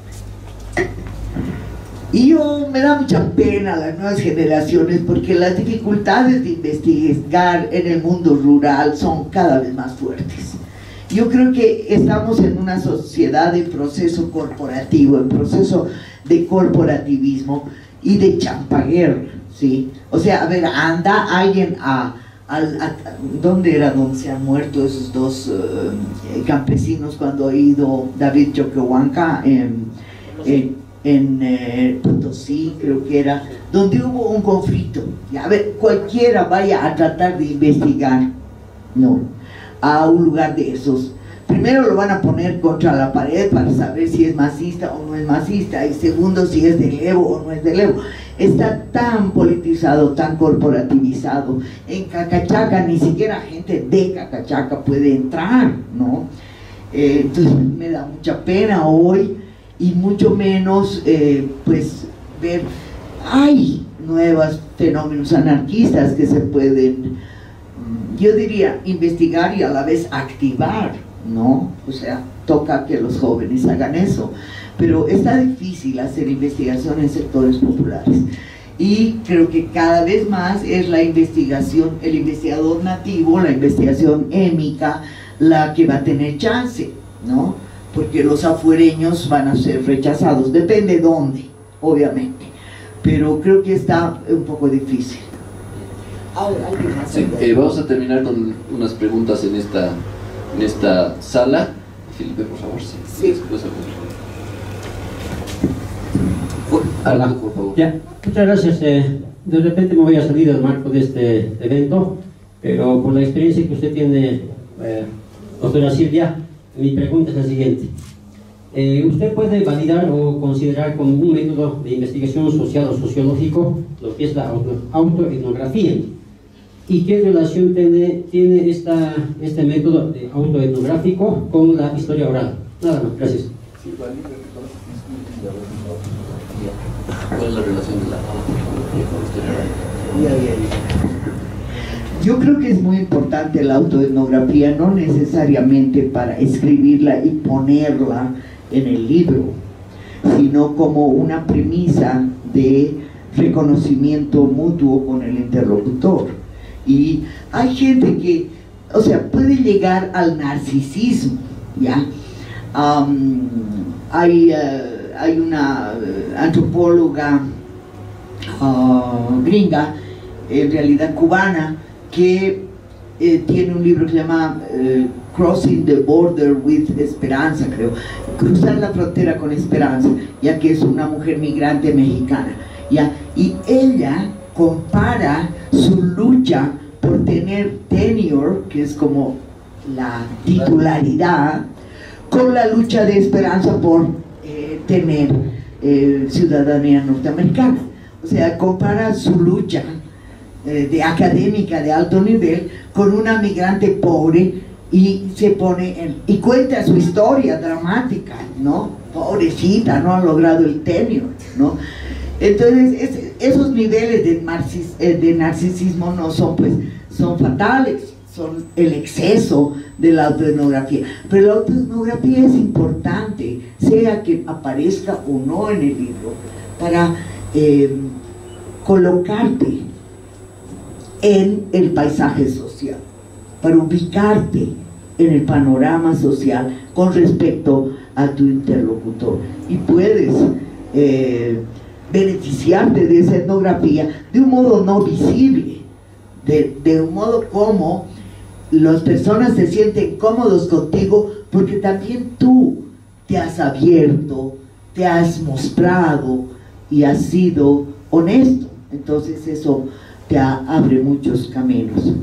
S4: Y yo me da mucha pena a las nuevas generaciones porque las dificultades de investigar en el mundo rural son cada vez más fuertes. Yo creo que estamos en una sociedad de proceso corporativo, en proceso de corporativismo y de champaguer, ¿sí? O sea, a ver, anda alguien a, al, a, ¿dónde era donde se han muerto esos dos uh, campesinos cuando ha ido David Choquehuanca en, en, en eh, Potosí, creo que era, donde hubo un conflicto? A ver, cualquiera vaya a tratar de investigar, no, a un lugar de esos. Primero lo van a poner contra la pared para saber si es masista o no es masista, y segundo si es del Evo o no es del Evo. Está tan politizado, tan corporativizado. En Cacachaca ni siquiera gente de Cacachaca puede entrar, ¿no? Eh, entonces me da mucha pena hoy, y mucho menos eh, pues ver, hay nuevos fenómenos anarquistas que se pueden, yo diría, investigar y a la vez activar, ¿no? O sea, toca que los jóvenes hagan eso, pero está difícil hacer investigación en sectores populares, y creo que cada vez más es la investigación, el investigador nativo, la investigación émica, la que va a tener chance, ¿no? Porque los afuereños van a ser rechazados, depende dónde, obviamente, pero creo que está un poco difícil.
S3: Sí, eh, vamos a terminar con unas preguntas en esta en esta sala. Felipe, por favor. Sí. Sí. Después,
S10: Hola.
S3: por favor.
S10: Ya, muchas gracias. Eh, de repente me voy a salir del marco de este evento, pero por la experiencia que usted tiene, eh, doctora Silvia, mi pregunta es la siguiente. Eh, ¿Usted puede validar o considerar como un método de investigación social o sociológico lo que es la auto, autoetnografía? ¿Y qué relación tiene, tiene esta, este método de autoetnográfico con la historia oral? Nada más, gracias.
S3: ¿Cuál es la relación de la autoetnografía con la historia oral?
S4: Yo creo que es muy importante la autoetnografía, no necesariamente para escribirla y ponerla en el libro, sino como una premisa de reconocimiento mutuo con el interlocutor. Y hay gente que, o sea, puede llegar al narcisismo, ¿ya? Um, hay, uh, hay una antropóloga uh, gringa, en realidad cubana, que eh, tiene un libro que se llama eh, Crossing the Border with Esperanza, creo, cruzar la frontera con esperanza, ya que es una mujer migrante mexicana, ¿ya? Y ella compara su lucha por tener tenure, que es como la titularidad, con la lucha de esperanza por eh, tener eh, ciudadanía norteamericana. O sea, compara su lucha eh, de académica de alto nivel con una migrante pobre, y se pone en, y cuenta su historia dramática, ¿no? Pobrecita, no ha logrado el tenure, ¿no? Entonces, es, esos niveles de, narcis, de narcisismo no son, pues, son fatales, son el exceso de la autoetnografía. Pero la autoetnografía es importante, sea que aparezca o no en el libro, para eh, colocarte en el paisaje social, para ubicarte en el panorama social con respecto a tu interlocutor, y puedes eh, beneficiarte de esa etnografía de un modo no visible, de, de un modo como las personas se sienten cómodos contigo, porque también tú te has abierto, te has mostrado y has sido honesto. Entonces eso te abre muchos caminos.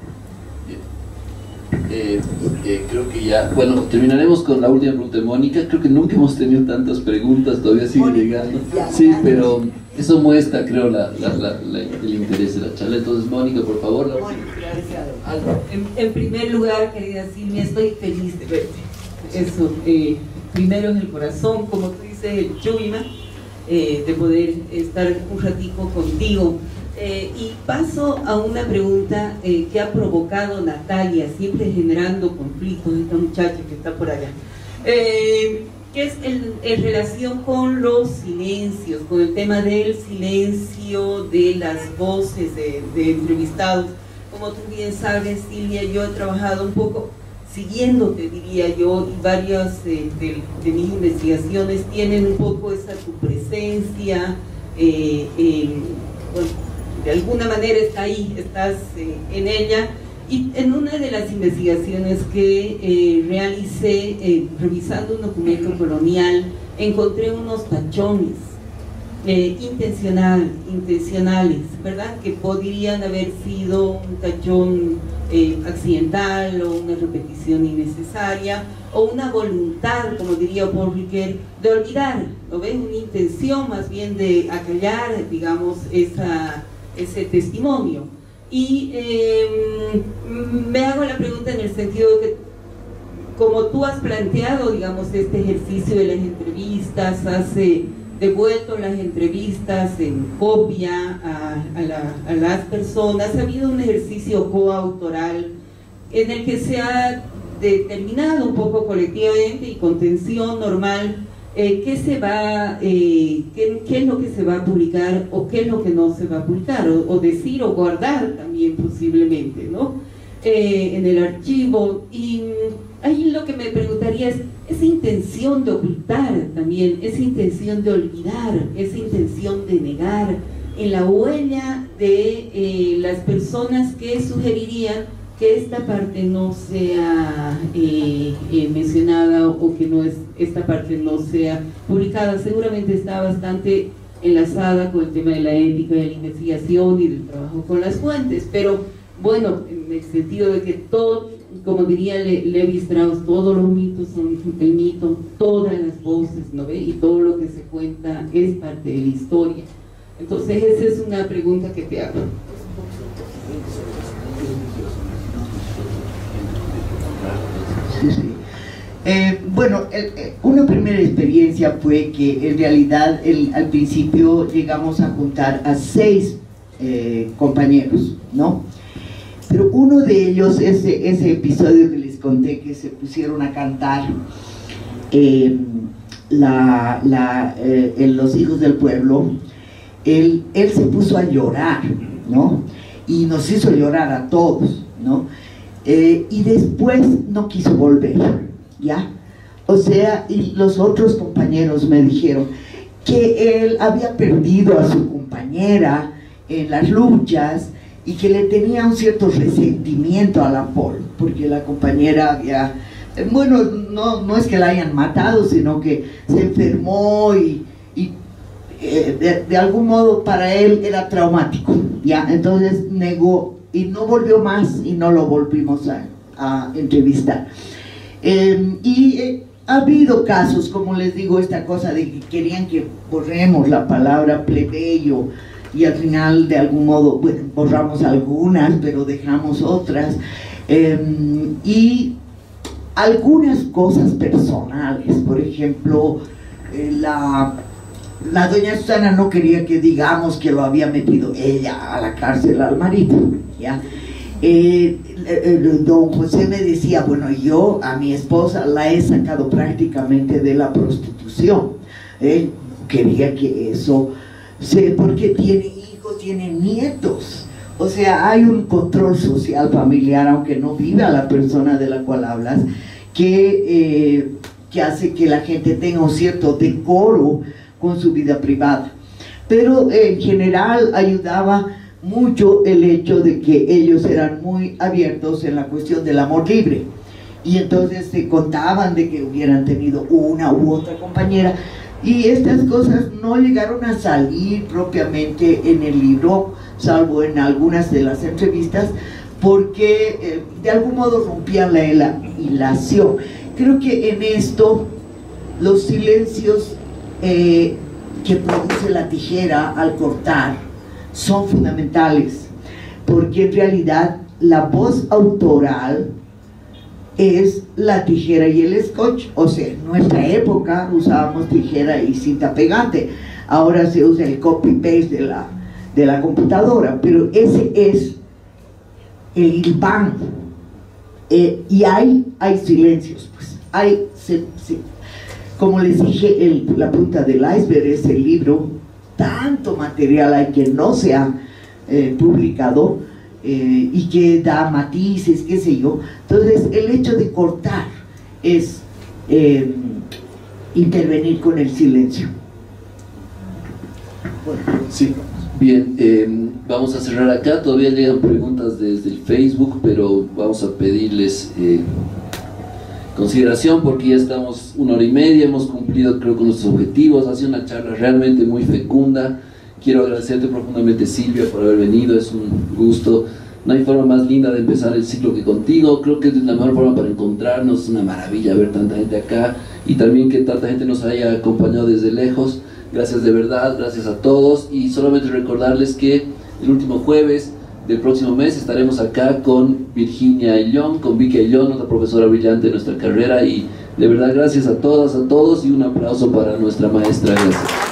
S3: Eh, eh, creo que ya, bueno, terminaremos con la última pregunta de Mónica. Creo que nunca hemos tenido tantas preguntas, todavía siguen llegando. Sí, pero eso muestra, creo, la, la, la, la, el interés de la charla. Entonces, Mónica, por favor. La...
S11: En, en primer lugar, querida Silvia, estoy feliz de verte. Eso, eh, primero en el corazón, como tú dices, el Chuyma, eh, de poder estar un ratico contigo. Eh, y paso a una pregunta eh, que ha provocado Natalia, siempre generando conflictos, esta muchacha que está por allá, eh, que es el, en relación con los silencios, con el tema del silencio de las voces de, de entrevistados. Como tú bien sabes, Silvia, yo he trabajado un poco siguiéndote, diría yo, y varias eh, de, de mis investigaciones tienen un poco esa tu presencia, eh, eh, bueno, de alguna manera está ahí, estás eh, en ella. Y en una de las investigaciones que eh, realicé, eh, revisando un documento colonial, encontré unos tachones eh, intencional, intencionales, ¿verdad? Que podrían haber sido un tachón eh, accidental o una repetición innecesaria o una voluntad, como diría Paul Ricoeur, de olvidar, ¿no ven? Una intención más bien de acallar, digamos, esa, ese testimonio. Y eh, me hago la pregunta en el sentido de que, como tú has planteado, digamos, este ejercicio de las entrevistas, has eh, devuelto las entrevistas en copia a, a, la, a las personas, ha habido un ejercicio coautoral en el que se ha determinado un poco colectivamente y con tensión normal eh, qué se va, eh, qué, qué es lo que se va a publicar o qué es lo que no se va a publicar, o, o decir o guardar también posiblemente, ¿no? Eh, en el archivo. Y ahí lo que me preguntaría es esa intención de ocultar también, esa intención de olvidar, esa intención de negar en la huella de eh, las personas que sugerirían que esta parte no sea eh, eh, mencionada o que no es, esta parte no sea publicada. Seguramente está bastante enlazada con el tema de la ética, de la investigación y del trabajo con las fuentes, pero bueno, en el sentido de que todo, como diría Le Levi Strauss, todos los mitos son el mito, todas las voces, ¿no ve? Y todo lo que se cuenta es parte de la historia. Entonces esa es una pregunta que te hago.
S4: Sí, sí. Eh, bueno, el, eh, una primera experiencia fue que en realidad el, al principio llegamos a juntar a seis eh, compañeros, ¿no? Pero uno de ellos, ese, ese episodio que les conté, que se pusieron a cantar eh, la, la, eh, en Los Hijos del Pueblo, él, él se puso a llorar, ¿no? Y nos hizo llorar a todos, ¿no? Eh, y después no quiso volver, ¿ya? O sea, y los otros compañeros me dijeron que él había perdido a su compañera en las luchas y que le tenía un cierto resentimiento a la Paul, porque la compañera había, bueno, no, no es que la hayan matado, sino que se enfermó y, y eh, de, de algún modo para él era traumático, ¿ya? Entonces negó y no volvió más y no lo volvimos a, a entrevistar. Eh, y eh, ha habido casos, como les digo, esta cosa de que querían que borremos la palabra plebeyo y al final de algún modo, bueno, borramos algunas pero dejamos otras, eh, y algunas cosas personales, por ejemplo, eh, la... La doña Susana no quería que digamos que lo había metido ella a la cárcel al marido, ¿ya? Eh, eh, don José me decía, bueno, yo a mi esposa la he sacado prácticamente de la prostitución. Él quería que eso, se, porque tiene hijos, tiene nietos. O sea, hay un control social familiar, aunque no viva la persona de la cual hablas, que, eh, que hace que la gente tenga un cierto decoro con su vida privada, pero eh, en general ayudaba mucho el hecho de que ellos eran muy abiertos en la cuestión del amor libre, y entonces se contaban de que hubieran tenido una u otra compañera, y estas cosas no llegaron a salir propiamente en el libro, salvo en algunas de las entrevistas, porque eh, de algún modo rompían la, la hilación. Creo que en esto los silencios Eh, que produce la tijera al cortar son fundamentales, porque en realidad la voz autoral es la tijera y el scotch. O sea, en nuestra época usábamos tijera y cinta pegante, ahora se usa el copy-paste de la, de la computadora, pero ese es el hilván, eh, y hay, hay silencios, pues hay se, se, como les dije, el, la punta del iceberg es el libro. Tanto material hay que no se ha eh, publicado eh, y que da matices, qué sé yo. Entonces el hecho de cortar es eh, intervenir con el silencio.
S5: Bueno, sí,
S3: Bien, eh, vamos a cerrar acá. Todavía llegan preguntas desde el Facebook, pero vamos a pedirles eh, consideración porque ya estamos una hora y media, hemos cumplido creo con nuestros objetivos. Ha sido una charla realmente muy fecunda. Quiero agradecerte profundamente, Silvia, por haber venido, es un gusto. No hay forma más linda de empezar el ciclo que contigo. Creo que es la mejor forma para encontrarnos. Es una maravilla ver tanta gente acá y también que tanta gente nos haya acompañado desde lejos. Gracias de verdad, gracias a todos, y solamente recordarles que el último jueves del próximo mes estaremos acá con Virginia Ayllón, con Vicky Ayllón, otra profesora brillante de nuestra carrera, y de verdad gracias a todas, a todos, y un aplauso para nuestra maestra. Gracias.